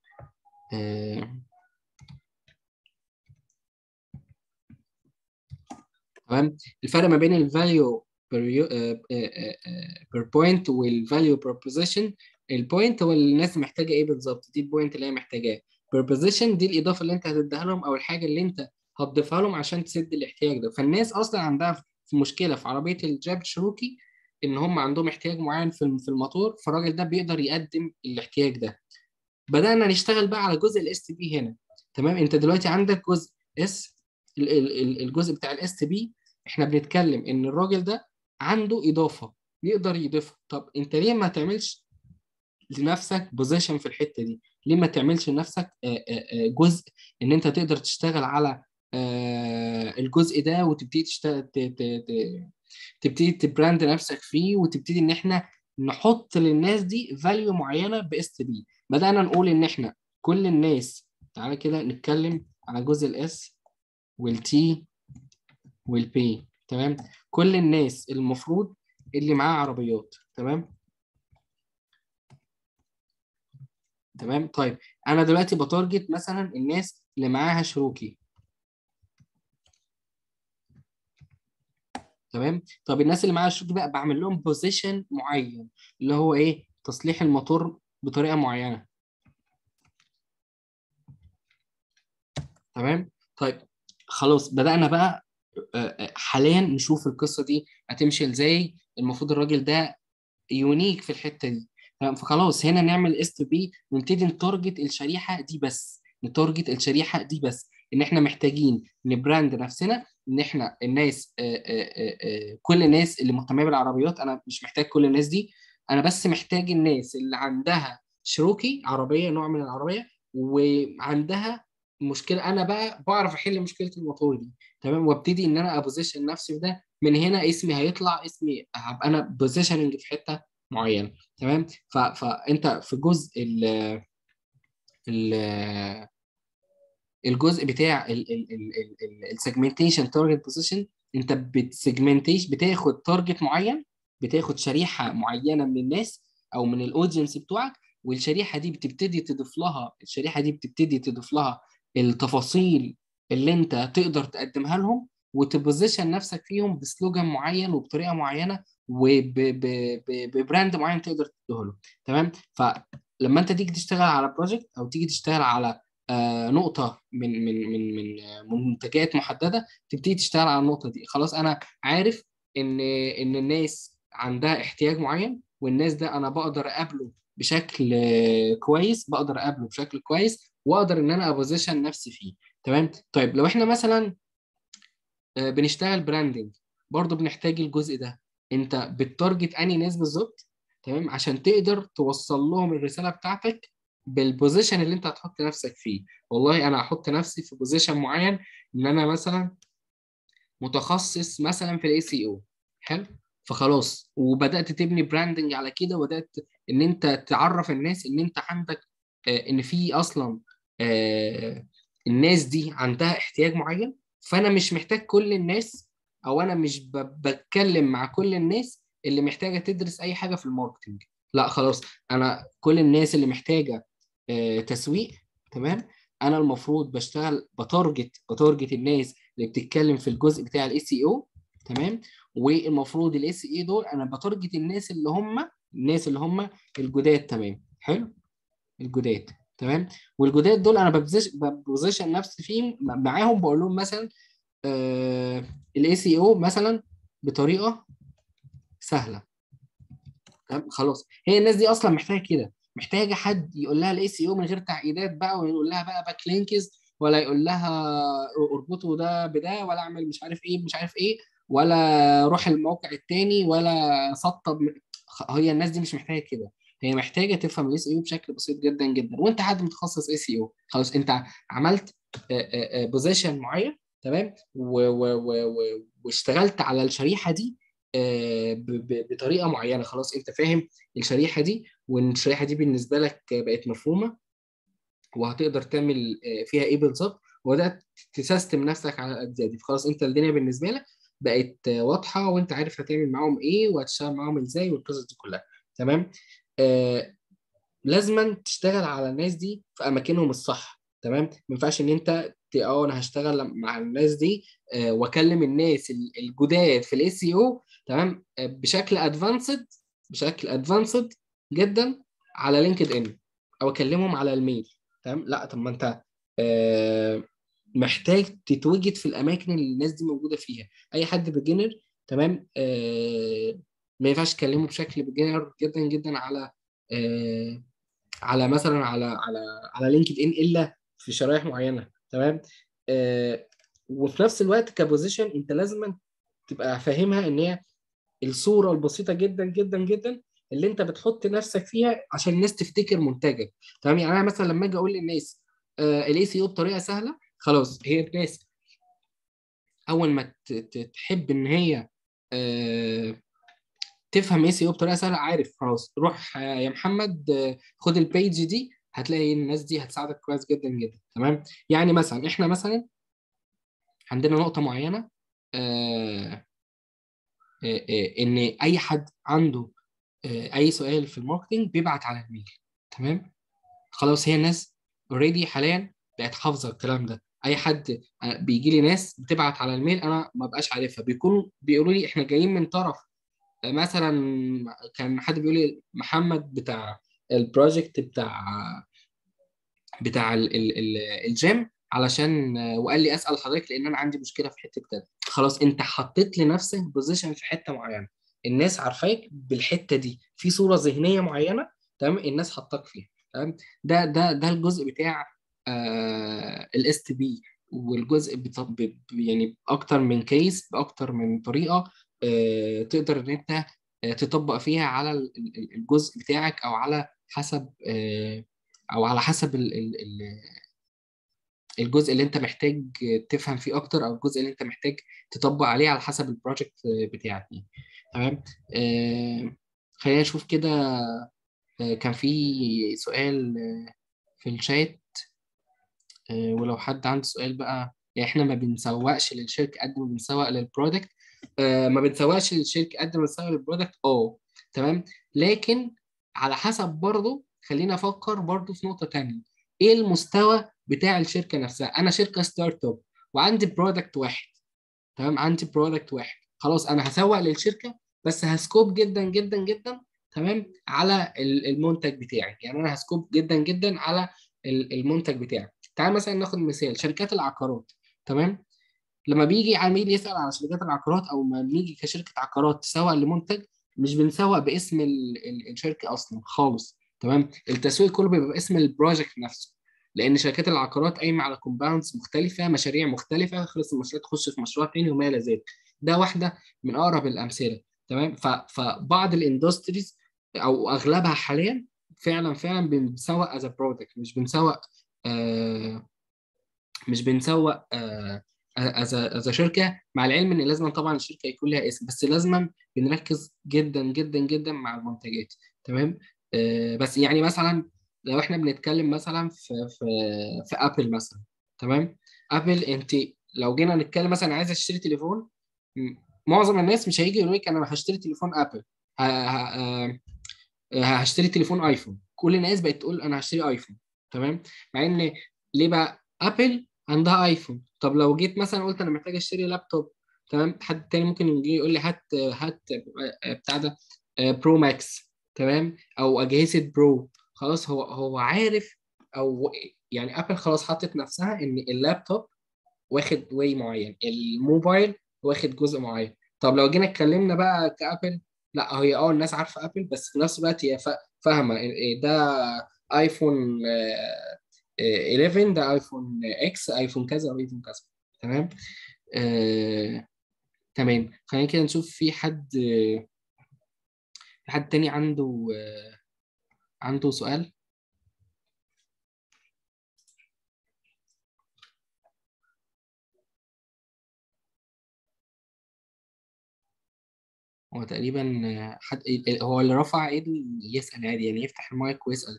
تمام. الفرق ما بين الفاليو بير بوينت والفاليو بير بوزيشن. البوينت هو اللي الناس محتاجه ايه بالظبط، دي البوينت اللي هي محتاجاه. بير بوزيشن دي الاضافه اللي انت هتديها لهم او الحاجه اللي انت هتضيفها لهم عشان تسد الاحتياج ده. فالناس اصلا عندها في مشكله في عربيه الجاب شروكي ان هم عندهم احتياج معين في الموتور، فالراجل ده بيقدر يقدم الاحتياج ده. بدأنا نشتغل بقى على جزء الاس تي بي هنا. تمام. انت دلوقتي عندك جزء اس، الجزء بتاع الاس تي بي. احنا بنتكلم ان الراجل ده عنده اضافه يقدر يضيفها. طب انت ليه ما تعملش لنفسك بوزيشن في الحته دي؟ ليه ما تعملش لنفسك جزء ان انت تقدر تشتغل على الجزء ده، وتبتدي تشتغل تبتدي تبراند نفسك فيه، وتبتدي ان احنا نحط للناس دي فاليو معينه باس تي بي. بدانا نقول ان احنا كل الناس، تعالى كده نتكلم على جزء الاس والتي والبي. تمام. كل الناس المفروض اللي معاها عربيات. تمام. تمام. طيب انا دلوقتي بتارجت مثلا الناس اللي معاها شروكي. تمام. طب الناس اللي معاها شروكي بقى بعمل لهم بوزيشن معين، اللي هو ايه؟ تصليح الموتور بطريقه معينه. تمام. طيب خلاص بدأنا بقى حاليا نشوف القصه دي هتمشي ازاي. المفروض الراجل ده يونيك في الحته دي. تمام. فخلاص هنا نعمل اس تو بي ونبتدي نتارجت الشريحه دي بس، نتارجت الشريحه دي بس. ان احنا محتاجين نبراند نفسنا، ان احنا الناس كل الناس اللي مهتمه بالعربيات. انا مش محتاج كل الناس دي، انا بس محتاج الناس اللي عندها شروكي عربيه، نوع من العربيه، وعندها مشكله. انا بقى بعرف احل مشكله الموتور دي. تمام. وابتدي ان انا ابوزيشن نفسي في ده. من هنا اسمي هيطلع، اسمي هبقى انا بوزيشننج في حته معينه. تمام. فانت في جزء ال الجزء بتاع السيجمنتيشن تارجت بوزيشن، انت بتسيجمنتيش، بتاخد تارجت معين، بتاخد شريحه معينه من الناس او من الاودينس بتوعك، والشريحه دي بتبتدي تضيف لها، التفاصيل اللي انت تقدر تقدمها لهم، وتبوزيشن نفسك فيهم بسلوجان معين وبطريقه معينه وببراند معين تقدر تديه له. تمام. فلما انت تيجي تشتغل على بروجكت او تيجي تشتغل على نقطة من منتجات محددة، تبتدي تشتغل على النقطة دي. خلاص أنا عارف إن الناس عندها احتياج معين، والناس ده أنا بقدر أقابله بشكل كويس، وأقدر إن أنا أبوزيشن نفسي فيه. تمام. طيب لو إحنا مثلا بنشتغل براندنج، برضو بنحتاج الجزء ده. أنت بتارجت أنهي ناس بالظبط؟ تمام. عشان تقدر توصل لهم الرسالة بتاعتك بالبوزيشن اللي انت هتحط نفسك فيه. والله انا هحط نفسي في بوزيشن معين، ان انا مثلا متخصص مثلا في الاي سي او. حلو. فخلاص وبدات تبني براندنج على كده، وبدات ان انت تعرف الناس ان انت عندك ان في اصلا الناس دي عندها احتياج معين. فانا مش محتاج كل الناس، او انا مش بتكلم مع كل الناس اللي محتاجه تدرس اي حاجه في الماركتنج. لا خلاص، انا كل الناس اللي محتاجه تسويق. تمام. انا المفروض بشتغل بتارجت الناس اللي بتتكلم في الجزء بتاع الاي سي او. تمام. والمفروض الاي سي اي دول انا بتارجت الناس اللي هم الجداد. تمام. حلو. الجداد. تمام. والجداد دول انا ببوزيشن نفسي فيهم معاهم، بقول لهم مثلا الاي سي او مثلا بطريقه سهله. تمام. خلاص هي الناس دي اصلا محتاجه كده، محتاجه حد يقول لها الاي سي او من غير تعقيدات بقى، ويقول لها بقى باك لينكز، ولا يقول لها اربطوا ده بده، ولا اعمل مش عارف ايه مش عارف ايه، ولا روح الموقع التاني، ولا سطب. هي الناس دي مش محتاجه كده. هي محتاجه تفهم الاي سي او بشكل بسيط جدا جدا. وانت حد متخصص اي سي او، خلاص انت عملت بوزيشن معين. تمام. واشتغلت على الشريحه دي بطريقه معينه. خلاص انت فاهم الشريحه دي، وان الشريحه دي بالنسبه لك بقت مفهومه، وهتقدر تعمل فيها ايه بالظبط، وبدات تسيستم نفسك على الاجزاء دي. فخلاص انت الدنيا بالنسبه لك بقت واضحه، وانت عارف هتعمل معاهم ايه وهتشتغل معاهم ازاي والقصص دي كلها. تمام. لازما تشتغل على الناس دي في اماكنهم الصح. تمام، ما ينفعش ان انت انا هشتغل مع الناس دي واكلم الناس الجداد في الاي سي او، تمام، بشكل ادفانسد جدا على لينكد ان، او اكلمهم على الميل. تمام، لا طب ما انت آه، محتاج تتوجد في الاماكن اللي الناس دي موجوده فيها. اي حد بيجنر، تمام، ما ينفعش تكلمه بشكل بيجنر جدا جدا آه، على مثلا على لينكد ان الا في شرائح معينه. تمام، وفي نفس الوقت كبوزيشن انت لازم تبقى فاهمها ان هي الصوره البسيطه جدا جدا جدا اللي انت بتحط نفسك فيها عشان الناس تفتكر منتجك. تمام، يعني انا مثلا لما اجي اقول للناس الاي سي او بطريقه سهله، خلاص هي الناس اول ما تحب ان هي آه، تفهم اي سي او بطريقه سهله، عارف خلاص روح يا محمد خد البيج دي، هتلاقي الناس دي هتساعدك كويس جدا جدا. تمام، يعني مثلا احنا مثلا عندنا نقطه معينه، آه، ان اي حد عنده اي سؤال في الماركتنج بيبعت على الميل. تمام، خلاص هي الناس اوريدي حاليا بقت حافظه الكلام ده. اي حد بيجي لي ناس بتبعت على الميل انا ما بقاش عارفها، بيكونوا بيقولوا لي احنا جايين من طرف مثلا. كان حد بيقول لي محمد بتاع البروجكت بتاع الجيم، علشان وقال لي اسال حضرتك لان انا عندي مشكله في حته كده. خلاص انت حطيت لنفسك بوزيشن في حته معينه، الناس عارفاك بالحته دي، في صوره ذهنيه معينه. تمام، الناس حطاك فيها. تمام، ده الجزء بتاع الاس تي بي. والجزء يعني باكتر من كيس، باكتر من طريقه تقدر ان انت تطبق فيها على الجزء بتاعك، او على حسب الجزء اللي انت محتاج تفهم فيه اكتر، او الجزء اللي انت محتاج تطبق عليه على حسب البروجكت بتاعك يعني. تمام، خلينا نشوف كده. كان في سؤال في الشات، ولو حد عنده سؤال بقى. يعني احنا ما بنسوقش للشركة قد ما بنسوق للبرودكت. ما بنسوقش للشركة قد ما بنسوق للبرودكت. تمام، لكن على حسب برضه خلينا افكر برضه في نقطة تانية. ايه المستوى بتاع الشركة نفسها؟ انا شركة ستارت اب وعندي برودكت واحد. تمام، عندي برودكت واحد، خلاص انا هسوق للشركة بس هسكوب جدا جدا جدا. تمام، على المنتج بتاعي. يعني انا هسكوب جدا جدا على المنتج بتاعي. تعال مثلا ناخد مثال شركات العقارات. تمام، لما بيجي عميل يسأل على شركات العقارات، او ما بنيجي كشركة عقارات تسوق لمنتج، مش بنسوق باسم الشركة اصلا خالص. تمام، التسويق كله بيبقى باسم البروجكت نفسه، لان شركات العقارات قايمه على كومباوندز مختلفه، مشاريع مختلفه، خلص المشروع تخش في مشروع تاني وما الى ذلك. ده واحده من اقرب الامثله. تمام، فبعض الاندستريز او اغلبها حاليا فعلا فعلا بنسوق از برودكت، آه مش بنسوق از شركه. مع العلم ان لازم طبعا الشركه يكون لها اسم، بس لازم بنركز جدا جدا جدا مع المنتجات. تمام، بس يعني مثلا لو احنا بنتكلم مثلا في ابل مثلا. تمام، ابل انت لو جينا نتكلم مثلا عايز اشتري تليفون، معظم الناس مش هيجي يقول لك انا هشتري تليفون ابل، هشتري تليفون ايفون. كل الناس بقت تقول انا هشتري ايفون. تمام، مع ان ليه بقى ابل عندها ايفون؟ طب لو جيت مثلا قلت انا محتاج اشتري لابتوب، تمام، حد تاني ممكن يجي يقول لي هات بتاع ده برو ماكس. تمام، او اجهزه برو. خلاص هو عارف، او يعني ابل خلاص حطت نفسها ان اللابتوب واخد واي معين، الموبايل واخد جزء معين. طب لو جينا اتكلمنا بقى كابل، لا هي الناس عارفه ابل، بس في نفس الوقت هي فاهمه ده ايفون 11، ده ايفون اكس، ايفون كذا وايفون كذا. تمام، تمام، خلينا كده نشوف في حد تاني عنده سؤال. هو تقريبا حد هو اللي رفع ايده يسأل عادي، يعني يفتح المايك ويسأل.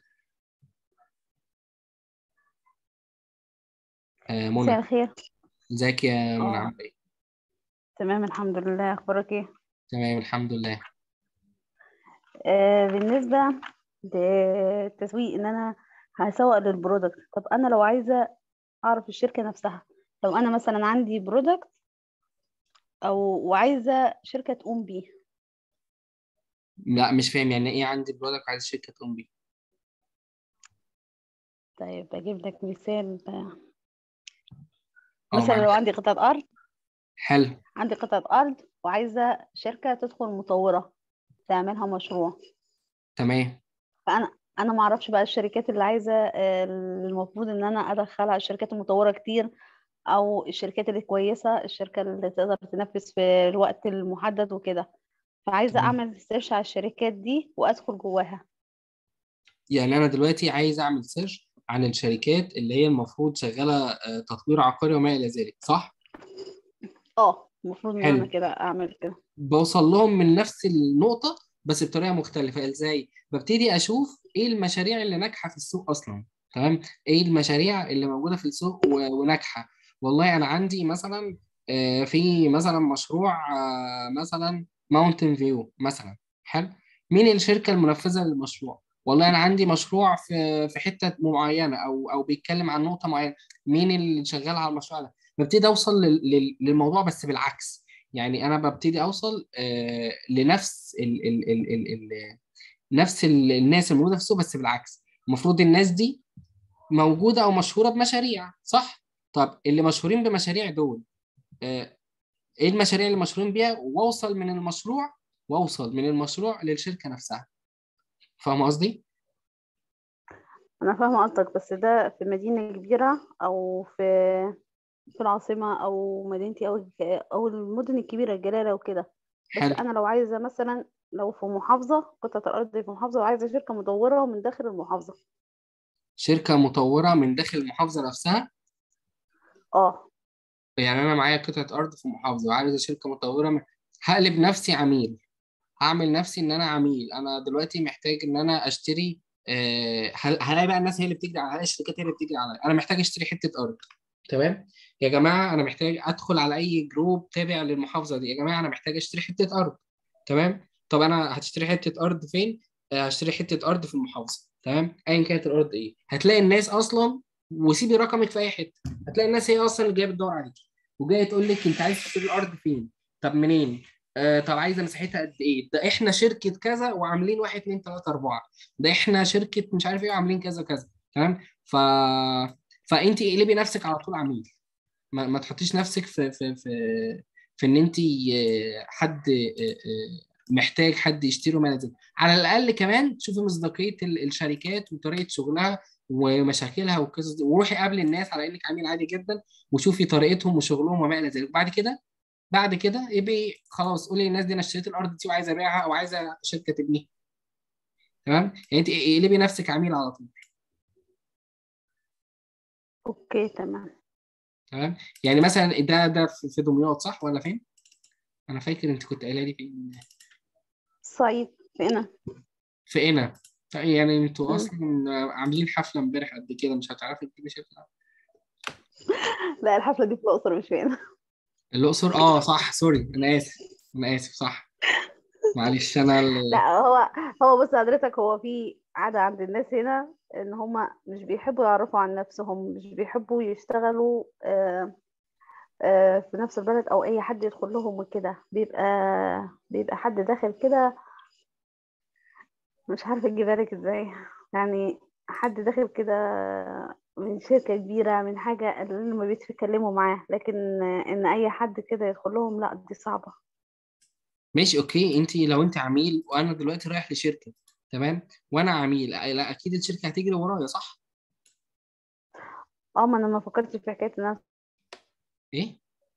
مساء منى، الخير. ازيك يا منى، اه عامله ايه؟ تمام الحمد لله، اخبارك ايه؟ تمام الحمد لله. بالنسبه التسويق ان انا هسوق للبرودكت. طب انا لو عايزه اعرف الشركه نفسها، لو انا مثلا عندي برودكت او وعايزه شركه تقوم بيه. لا مش فاهم يعني ايه عندي برودكت عايز شركه تقوم بيه. طيب اجيب لك مثال. اه مثلا معاك. لو عندي قطعه ارض، حلو. عندي قطعه ارض وعايزه شركه تدخل مطوره تعملها مشروع. تمام. فانا ما اعرفش بقى الشركات اللي عايزه، المفروض ان انا ادخلها الشركات المطوره كتير، او الشركات اللي كويسه، الشركه اللي تقدر تنفذ في الوقت المحدد وكده. فعايزه تمام اعمل سيرش على الشركات دي وادخل جواها. يعني انا دلوقتي عايز اعمل سيرش عن الشركات اللي هي المفروض شغاله تطوير عقاري وما الى ذلك، صح؟ اه، المفروض ان انا حلو. كده اعمل كده. بوصل لهم من نفس النقطة بس بطريقة مختلفة. ازاي؟ ببتدي اشوف ايه المشاريع اللي ناجحة في السوق اصلا. تمام. ايه المشاريع اللي موجودة في السوق وناجحة. والله انا عندي مثلا في مثلا مشروع مثلا ماونتن فيو مثلا. حلو. مين الشركة المنفذة للمشروع؟ والله انا عندي مشروع في حتة معينة او بيتكلم عن نقطة معينة. مين اللي شغال على المشروع ده؟ ببتدي اوصل للموضوع بس بالعكس. يعني انا ببتدي اوصل لنفس نفس الناس الموجوده في السوق بس بالعكس. المفروض الناس دي موجوده او مشهوره بمشاريع، صح؟ طب اللي مشهورين بمشاريع دول آه، ايه المشاريع اللي مشهورين بيها، واوصل من المشروع للشركه نفسها. فاهم قصدي؟ انا فاهمه قصدك، بس ده في مدينه كبيره او في العاصمه او مدينتي او المدن الكبيره الجلاله وكده. بس حلو. انا لو عايزه مثلا، لو في محافظه، قطعه الارض دي في محافظه وعايزه شركه مدوره من داخل المحافظه. شركه مطوره من داخل المحافظه نفسها. اه. يعني انا معايا قطعه ارض في محافظه وعايز شركه مطوره هقلب نفسي عميل. هعمل نفسي ان انا عميل. انا دلوقتي محتاج ان انا اشتري هلاقي بقى الناس هي اللي بتجري على، هلاقي الشركات هي اللي بتجري على، انا محتاج اشتري حته ارض. تمام. يا جماعه انا محتاج ادخل على اي جروب تابع للمحافظه دي. يا جماعه انا محتاج اشتري حته ارض. تمام. طب انا هتشتري حته ارض فين؟ هشتري حته ارض في المحافظه. تمام. ايا كانت الارض ايه، هتلاقي الناس اصلا، وسيبي رقمك في اي حته، هتلاقي الناس هي اصلا اللي جايه بتدور عليك وجايه تقول لك انت عايز تشتري الارض فين. طب منين؟ طب عايزه مساحتها قد ايه؟ ده احنا شركه كذا وعاملين واحد اتنين تلاته اربعه. ده احنا شركه مش عارف ايه وعاملين كذا كذا. تمام. فانت اقلبي نفسك على طول عميل. ما تحطيش نفسك في ان انت حد محتاج حد يشتري وما لازم. على الاقل كمان شوفي مصداقيه الشركات وطريقه شغلها ومشاكلها والقصص دي، وروحي قابلي الناس على انك عميل عادي جدا، وشوفي طريقتهم وشغلهم وما الى ذلك. بعد كده يبقى خلاص قولي للناس دي انا اشتريت الارض دي وعايز ابيعها او عايزه شركه تبنيها. تمام. يعني انت اقلبي نفسك عميل على طول. اوكي تمام. تمام. يعني مثلا ده في دمياط صح ولا فين؟ انا فاكر انت كنت قايله لي فين. صعيد هنا. في قنا. يعني انتوا مم. اصلا عاملين حفله امبارح قد كده، مش هتعرفي تجيبي شركه. لا، الحفله دي في الاقصر مش هنا. الاقصر، صح، سوري، انا اسف صح. معلش انا لا، هو بص حضرتك، هو في عادة عند الناس هنا ان هما مش بيحبوا يعرفوا عن نفسهم، مش بيحبوا يشتغلوا في نفس البلد، او اي حد يدخل لهم وكده. بيبقى حد داخل كده، مش عارفة اجيبها لك ازاي. يعني حد داخل كده من شركة كبيرة، من حاجة اللي ما بيتكلموا معاه، لكن ان اي حد كده يدخل لهم، لا دي صعبة. ماشي اوكي. لو انت عميل وانا دلوقتي رايح لشركه، تمام، وانا عميل، لا اكيد الشركه هتجري ورايا، صح؟ اه، ما انا ما فكرتش في حكاية ان انا. ايه؟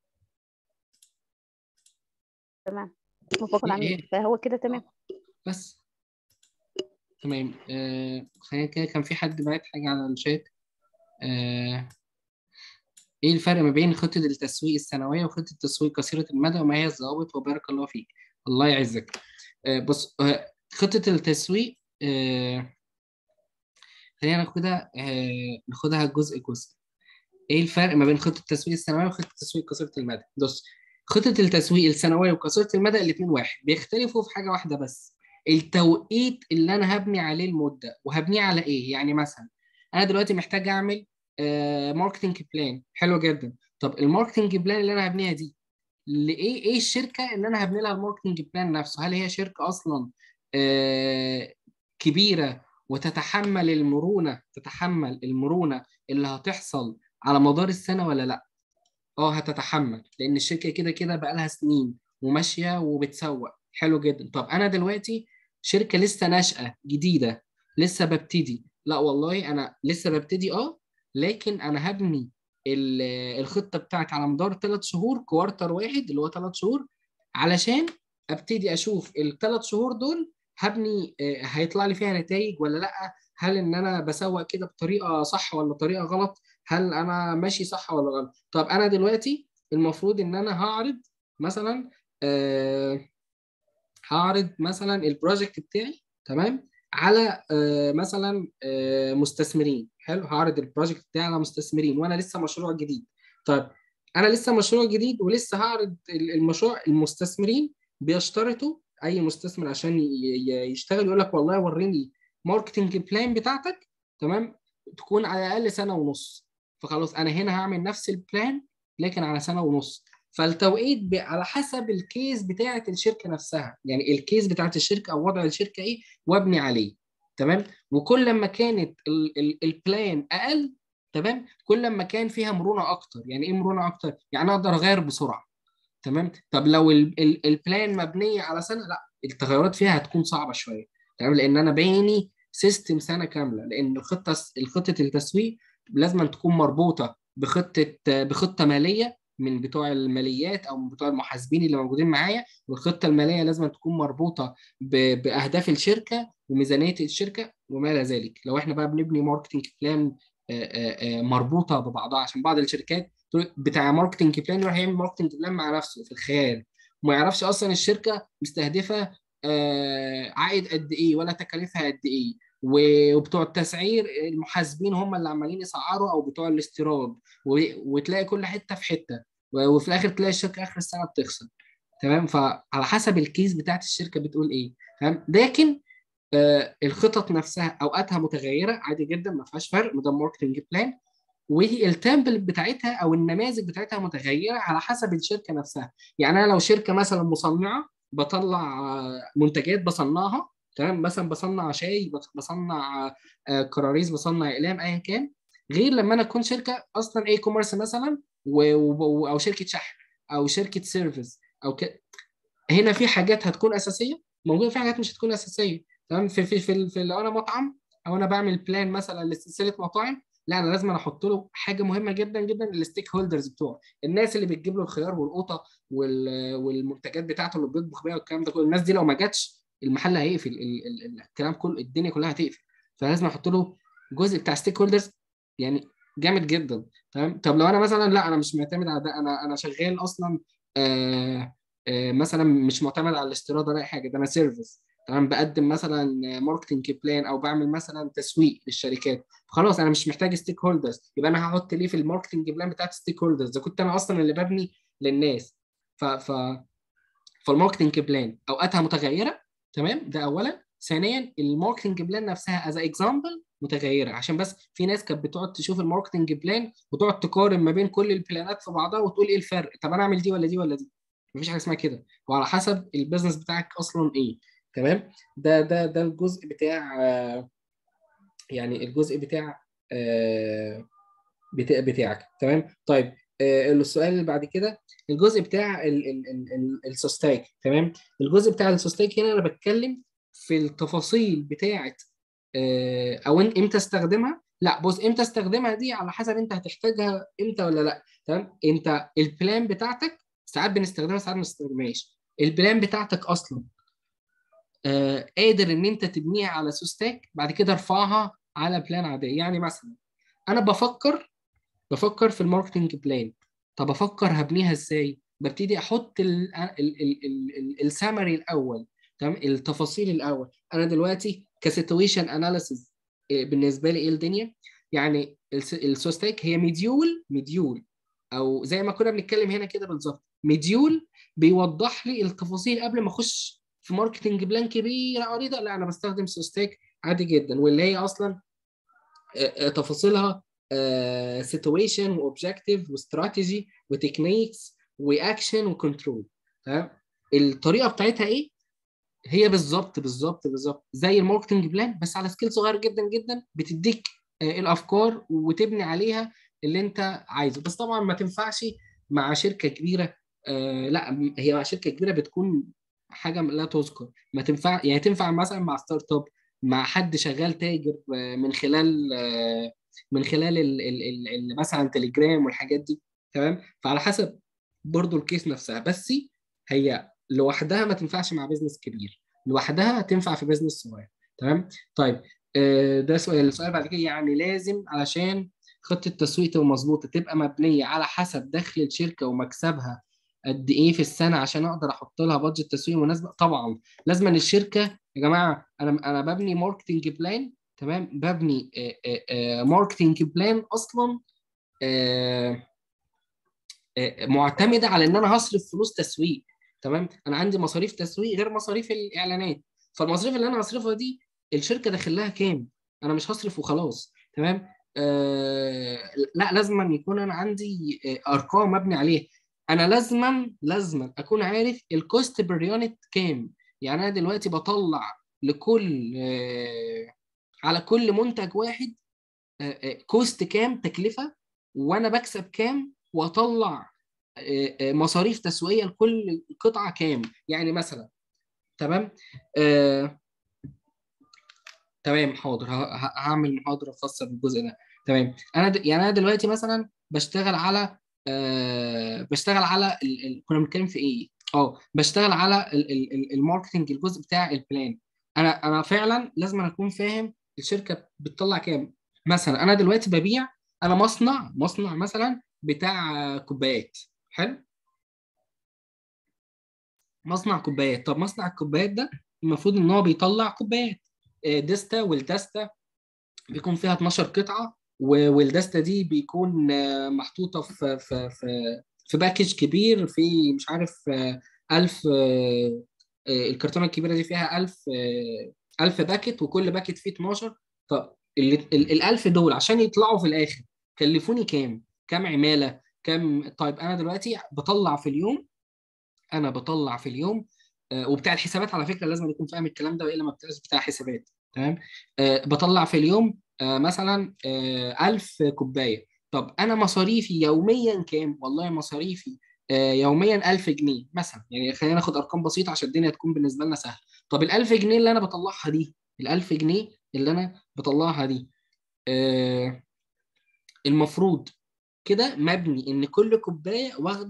تمام. مفكر ايه؟ عميل، فهو كده تمام. بس تمام. خلينا كده، كان في حد بعت حاجه على الشات. آه ايه الفرق ما بين خطة التسويق السنوية وخطة التسويق قصيرة المدى، وما هي الضوابط، وبارك الله فيك. الله يعزك. بص، خطة التسويق خلينا ناخدها جزء جزء. ايه الفرق ما بين خطة التسويق السنوية وخطة التسويق قصيرة المدى؟ بص، خطة التسويق السنوية وقصيرة المدى الاثنين واحد، بيختلفوا في حاجة واحدة بس، التوقيت اللي انا هبني عليه المده وهبنيه على ايه. يعني مثلا انا دلوقتي محتاج اعمل ماركتنج بلان، حلو جدا. طب الماركتنج بلان اللي انا هبنيها دي ايه الشركه اللي انا هبني لها الماركتنج بلان نفسه؟ هل هي شركه اصلا كبيره وتتحمل المرونه اللي هتحصل على مدار السنه ولا لا؟ اه هتتحمل، لان الشركه كده كده بقى لها سنين وماشيه وبتسوق، حلو جدا. طب انا دلوقتي شركه لسه ناشئه جديده، لسه ببتدي، لا والله انا لسه ببتدي لكن انا هبني الخطه بتاعتي على مدار 3 شهور، كوارتر واحد اللي هو 3 شهور، علشان ابتدي اشوف ال3 شهور دول هبني هيطلع لي فيها نتائج ولا لا. هل ان انا بسوق كده بطريقه صح ولا طريقه غلط؟ هل انا ماشي صح ولا غلط؟ طب انا دلوقتي المفروض ان انا مثلا آه هعرض مثلا البروجكت بتاعي، تمام، على مثلا مستثمرين. حلو، هعرض البروجكت بتاعي على مستثمرين وانا لسه مشروع جديد. طيب انا لسه مشروع جديد ولسه هعرض المشروع، المستثمرين بيشترطوا، اي مستثمر عشان يشتغل يقول لك والله وريني ماركتنج بلان بتاعتك، تمام، تكون على الاقل سنه ونص. فخلاص انا هنا هعمل نفس البلان لكن على سنه ونص. فالتوقيت على حسب الكيس بتاعه الشركه نفسها، يعني الكيس بتاعه الشركه او وضع الشركه ايه وابني عليه، تمام. وكل ما كانت البلان اقل، تمام، كل ما كان فيها مرونه اكتر. يعني ايه مرونه اكتر؟ يعني اقدر اغير بسرعه، تمام. طب لو البلان مبنيه على سنه، لا التغيرات فيها هتكون صعبه شويه، تمام، لان انا باني سيستم سنه كامله. لان خطه التسويق لازم أن تكون مربوطه بخطه ماليه من بتوع الماليات او من بتوع المحاسبين اللي موجودين معايا، والخطه الماليه لازم أن تكون مربوطه باهداف الشركه وميزانيه الشركه وما الى ذلك. لو احنا بقى بنبني ماركتنج بلان مربوطه ببعضها، عشان بعض الشركات بتاع ماركتنج بلان يروح يعمل ماركتنج بلان مع نفسه في الخيال، وما يعرفش اصلا الشركه مستهدفه عائد قد ايه ولا تكاليفها قد ايه. وبتوع التسعير المحاسبين هم اللي عمالين يسعروا، او بتوع الاستيراد، وتلاقي كل حته في حته، وفي الاخر تلاقي الشركه اخر السنه بتخسر، تمام. فعلى حسب الكيس بتاعت الشركه بتقول ايه، تمام. لكن الخطط نفسها اوقاتها متغيره عادي جدا، ما فيهاش فرق، ما دام ماركتنج بلان. والتمبل بتاعتها او النماذج بتاعتها متغيره على حسب الشركه نفسها. يعني انا لو شركه مثلا مصنعه بطلع منتجات بصنعها، تمام، مثلا بصنع شاي، بصنع كراريس، بصنع اقلام، ايا كان، غير لما انا اكون شركه اصلا اي كوميرس مثلا او شركه شحن او شركه سيرفيس هنا في حاجات هتكون اساسيه موجوده، في حاجات مش هتكون اساسيه، تمام. لو انا مطعم او انا بعمل بلان مثلا لسلسله مطاعم، لا انا لازم احط له حاجه مهمه جدا جدا، الستيك هولدرز بتوعه، الناس اللي بتجيب له الخيار والقوطه والمنتجات بتاعته اللي بيطبخ بيها والكلام ده كله. الناس دي لو ما جاتش المحل هيقفل، الكلام كله، الدنيا كلها هتقفل. فلازم احط له جزء بتاع ستيك هولدرز، يعني جامد جدا، تمام. طب لو انا مثلا لا انا مش معتمد على ده، انا شغال اصلا مثلا مش معتمد على الاستيراد ولا اي حاجه، ده انا سيرفيس، تمام، بقدم مثلا ماركتنج بلان او بعمل مثلا تسويق للشركات. خلاص انا مش محتاج ستيك هولدرز، يبقى انا هحط ليه في الماركتنج بلان بتاعت ستيك هولدرز اذا كنت انا اصلا اللي ببني للناس. ف ف فالماركتنج بلان اوقاتها متغيره، تمام، ده اولا. ثانيا الماركتنج بلان نفسها از اكزامبل متغيره، عشان بس في ناس كانت بتقعد تشوف الماركتنج بلان وتقعد تقارن ما بين كل البلانات في بعضها وتقول ايه الفرق، طب انا اعمل دي ولا دي ولا دي. مفيش حاجه اسمها كده، وعلى حسب البيزنس بتاعك اصلا ايه، تمام. ده الجزء بتاع يعني الجزء بتاع بتاعك، تمام. طيب السؤال اللي بعد كده الجزء بتاع السوستاك، تمام. الجزء بتاع السوستاك هنا انا بتكلم في التفاصيل بتاعه او امتى استخدمها. لا بص، امتى استخدمها دي على حسب انت هتحتاجها امتى ولا لا، تمام. انت البلان بتاعتك ساعات بنستخدمها ساعات ما بنستخدمهاش. البلان بتاعتك اصلا قادر ان انت تبنيها على سوستاك، بعد كده ارفعها على بلان عاديه. يعني مثلا انا بفكر في الماركتنج بلان. طب افكر هبنيها ازاي؟ ببتدي احط السامري الاول، تمام، التفاصيل الاول. انا دلوقتي كسيتويشن اناليسيز بالنسبه لي ايه الدنيا؟ يعني السوستاك هي مديول او زي ما كنا بنتكلم هنا كده بالظبط، مديول بيوضح لي التفاصيل قبل ما اخش في ماركتنج بلان كبيره عريضه، لا انا بستخدم سوستاك عادي جدا، واللي هي اصلا تفاصيلها سيتويشن واوبجكتيف واستراتيجي وتكنيكس واكشن وكنترول. تمام. الطريقه بتاعتها ايه؟ هي بالظبط زي الماركتنج بلان، بس على سكيل صغير جدا جدا، بتديك الافكار وتبني عليها اللي انت عايزه. بس طبعا ما تنفعش مع شركه كبيره، لا هي مع شركه كبيره بتكون حاجه لا تذكر. ما تنفع يعني، تنفع مثلا مع ستارت اب، مع حد شغال تاجر من خلال مثلا تليجرام والحاجات دي. تمام. فعلى حسب برضو الكيس نفسها، بس هي لوحدها ما تنفعش مع بيزنس كبير، لوحدها تنفع في بيزنس صغير. تمام. طيب ده سؤال. السؤال بعد كده، يعني لازم علشان خطة التسويق تبقى مظبوطة تبقى مبنية على حسب دخل الشركة ومكسبها قد ايه في السنة عشان اقدر احط لها بادجت تسويق مناسبة. طبعا لازم الشركة، يا جماعة انا ببني ماركتنج بلان. تمام. ببني ماركتنج بلان اصلا معتمده على ان انا هصرف فلوس تسويق. تمام. انا عندي مصاريف تسويق غير مصاريف الاعلانات، فالمصاريف اللي انا هصرفها دي الشركه داخل لها كام؟ انا مش هصرف وخلاص. تمام. لا، لازم أن يكون انا عندي ارقام مبني عليها. انا لازم اكون عارف الكوست بير يونت كام. يعني انا دلوقتي بطلع لكل على كل منتج واحد كوست كام تكلفه، وانا بكسب كام، واطلع مصاريف تسويقيه لكل قطعه كام. يعني مثلا، تمام. تمام، حاضر. هعمل محاضره خاصه بالجزء ده. تمام. يعني انا دلوقتي مثلا بشتغل على كنا بنتكلم في ايه؟ بشتغل على الماركتنج، الجزء بتاع البلان. انا فعلا لازم اكون فاهم الشركه بتطلع كام. مثلا انا دلوقتي ببيع، انا مصنع مثلا بتاع كوبايات. حلو. مصنع كوبايات. طب مصنع الكوبايات ده المفروض ان هو بيطلع كوبايات ديستا، والديستا بيكون فيها 12 قطعة، والدستة دي بيكون محطوطة في باكج كبير، في مش عارف 1000 الكرتونة الكبيرة دي فيها 1000 باكت، وكل باكت فيه 12. طب ال 1000 دول عشان يطلعوا في الآخر كلفوني كام؟ كام عمالة؟ كام؟ طيب أنا دلوقتي بطلع في اليوم وبتاع الحسابات على فكرة لازم يكون فاهم الكلام ده، والا ما بتبقاش بتاع حسابات. تمام. بطلع في اليوم مثلا 1000 كوباية. طب أنا مصاريفي يوميا كام؟ والله مصاريفي يوميا 1000 جنيه مثلا. يعني خلينا ناخد أرقام بسيطة عشان الدنيا تكون بالنسبة لنا سهلة. طب ال 1000 جنيه اللي أنا بطلعها دي، ال 1000 جنيه اللي أنا بطلعها دي المفروض كده مبني إن كل كوباية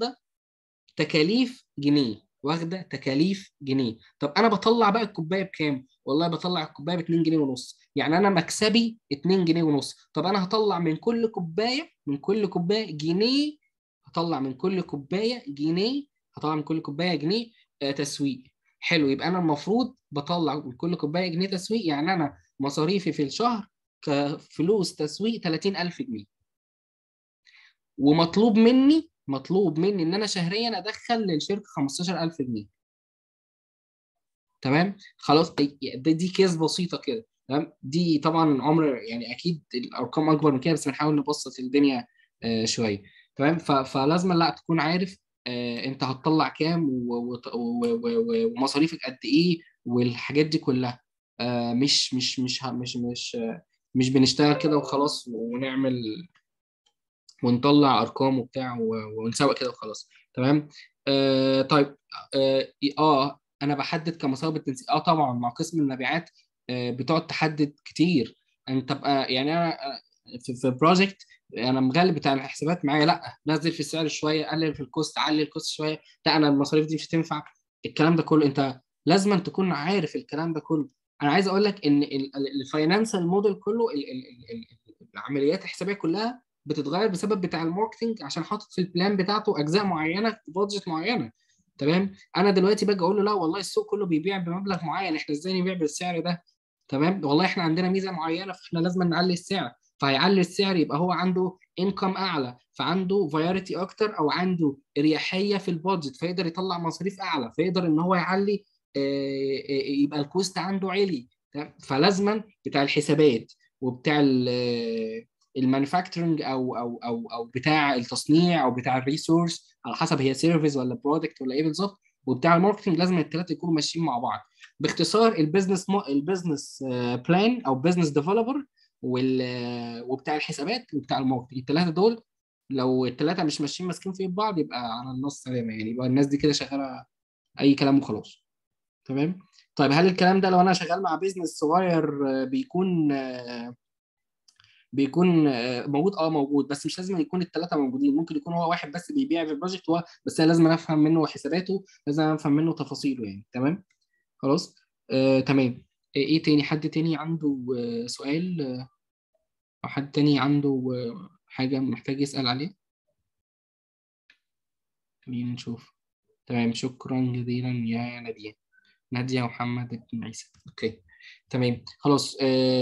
واخده تكاليف جنيه. طب انا بطلع بقى الكوبايه بكام؟ والله بطلع الكوبايه ب 2 جنيه ونص. يعني انا مكسبي 2 جنيه ونص. طب انا هطلع من كل كوبايه جنيه. هطلع من كل كوبايه جنيه تسويق. حلو. يبقى انا المفروض بطلع من كل كوبايه جنيه تسويق. يعني انا مصاريفي في الشهر كفلوس تسويق 30000 جنيه، ومطلوب مني ان انا شهريا ادخل للشركه 15000 جنيه. تمام. خلاص. دي كيس بسيطه كده. تمام. دي طبعا عمر، يعني اكيد الارقام اكبر من كده، بس بنحاول نبسط الدنيا شويه. تمام. فلازم لا تكون عارف انت هتطلع كام ومصاريفك قد ايه والحاجات دي كلها. مش بنشتغل كده وخلاص ونطلع ارقام وبتاع ونسوق كده وخلاص. تمام. طيب. انا بحدد كمصادر التنسيق. طبعا مع قسم المبيعات بتقعد تحدد كتير. انت بقى يعني انا في بروجكت انا مغلب بتاع الحسابات معايا، لا نزل في السعر شويه، قلل في الكوست، علي الكوست شويه، لا انا المصاريف دي مش هتنفع. الكلام ده كله انت لازم أن تكون عارف الكلام ده كله. انا عايز اقول لك ان الفاينانشال موديل كله، العمليات الحسابيه كلها بتتغير بسبب بتاع الماركتنج، عشان حاطط في البلان بتاعته اجزاء معينه بادجت معينه. تمام. انا دلوقتي باجي اقول له لا والله السوق كله بيبيع بمبلغ معين، احنا ازاي نبيع بالسعر ده؟ تمام. والله احنا عندنا ميزه معينه فاحنا لازم نعلي السعر. فهيعلي السعر يبقى هو عنده انكم اعلى، فعنده فايرتي اكتر، او عنده اريحيه في البادجت، فيقدر يطلع مصاريف اعلى، فيقدر ان هو يعلي يبقى الكوست عنده عالي. تمام؟ فلازما بتاع الحسابات وبتاع المانيفاكتشرنج او بتاع التصنيع او بتاع الريسورس، على حسب هي سيرفيس ولا برودكت ولا ايه بالظبط، وبتاع الماركتنج، لازم الثلاثه يكونوا ماشيين مع بعض. باختصار البيزنس بلان او بزنس ديفلوبر وبتاع الحسابات وبتاع الماركتنج، الثلاثه دول لو الثلاثه مش ماشيين ماسكين في بعض يبقى على النص تمام، يعني يبقى الناس دي كده شغاله اي كلام وخلاص. تمام. طيب هل الكلام ده لو انا شغال مع بيزنس صغير بيكون موجود؟ موجود، بس مش لازم يكون الثلاثه موجودين، ممكن يكون هو واحد بس بيبيع في البروجكت، هو بس انا لازم افهم منه حساباته، لازم افهم منه تفاصيله يعني. تمام. خلاص. تمام. ايه تاني؟ حد تاني عنده سؤال، او حد تاني عنده حاجه محتاج يسأل عليه؟ خلينا نشوف. تمام، شكرا جزيلا يا نادية ومحمد بن عيسى. اوكي تمام خلاص.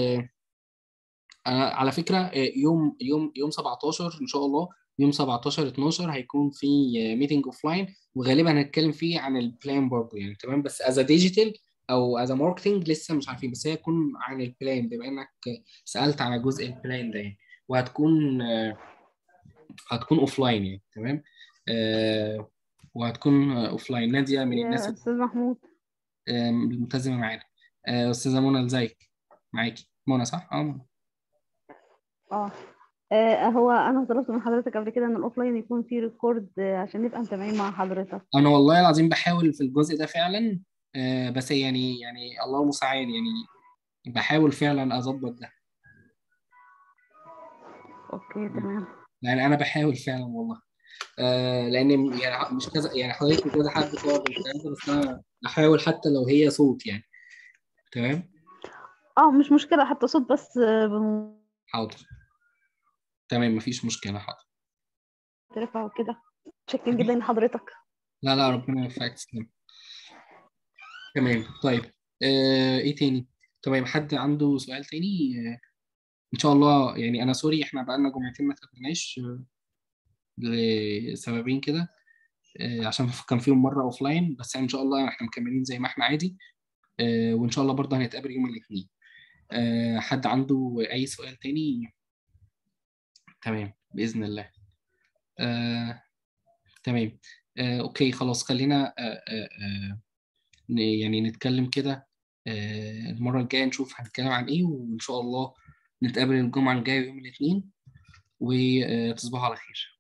على فكرة يوم 17 إن شاء الله، يوم 17 12 هيكون في ميتنج اوف لاين، وغالبا هنتكلم فيه عن البلان برضه يعني. تمام. بس از ديجيتال او از ماركتنج لسه مش عارفين، بس هي هتكون عن البلان بما انك سألت على جزء البلان ده يعني. وهتكون اوف لاين يعني. تمام. وهتكون اوف لاين. نادية من الناس يا أستاذ محمود. الملتزمة معانا. أستاذة منى ازيك؟ معاكي منى صح؟ منى. اه هو انا طلبت من حضرتك قبل كده ان الاوفلاين يكون فيه ريكورد عشان نبقى متابعين مع حضرتك. انا والله العظيم بحاول في الجزء ده فعلا. بس يعني الله المستعان يعني، بحاول فعلا اظبط ده. اوكي تمام. يعني انا بحاول فعلا والله. لان يعني مش كذا يعني، حضرتك وكذا حد طلب الكلام ده، بس انا بحاول حتى لو هي صوت يعني. تمام. مش مشكلة حتى صوت بس حاضر. تمام مفيش مشكلة. حاضر. بمختلفة وكده. شكرا جدا لحضرتك. لا لا، ربنا يوفقك. تسلم. تمام. طيب. ايه تاني؟ تمام. حد عنده سؤال تاني؟ ان شاء الله يعني. انا سوري احنا بقالنا جمعتين ما تقابلناش لسببين كده. عشان كان فيهم مره اوف لاين، بس يعني ان شاء الله احنا مكملين زي ما احنا عادي. وان شاء الله برضه هنتقابل يوم الاثنين. حد عنده اي سؤال تاني؟ تمام باذن الله. تمام. اوكي خلاص. خلينا يعني نتكلم كده المره الجايه، نشوف هنتكلم عن ايه، وان شاء الله نتقابل الجمعه الجايه يوم الاثنين، وتصبحوا على خير.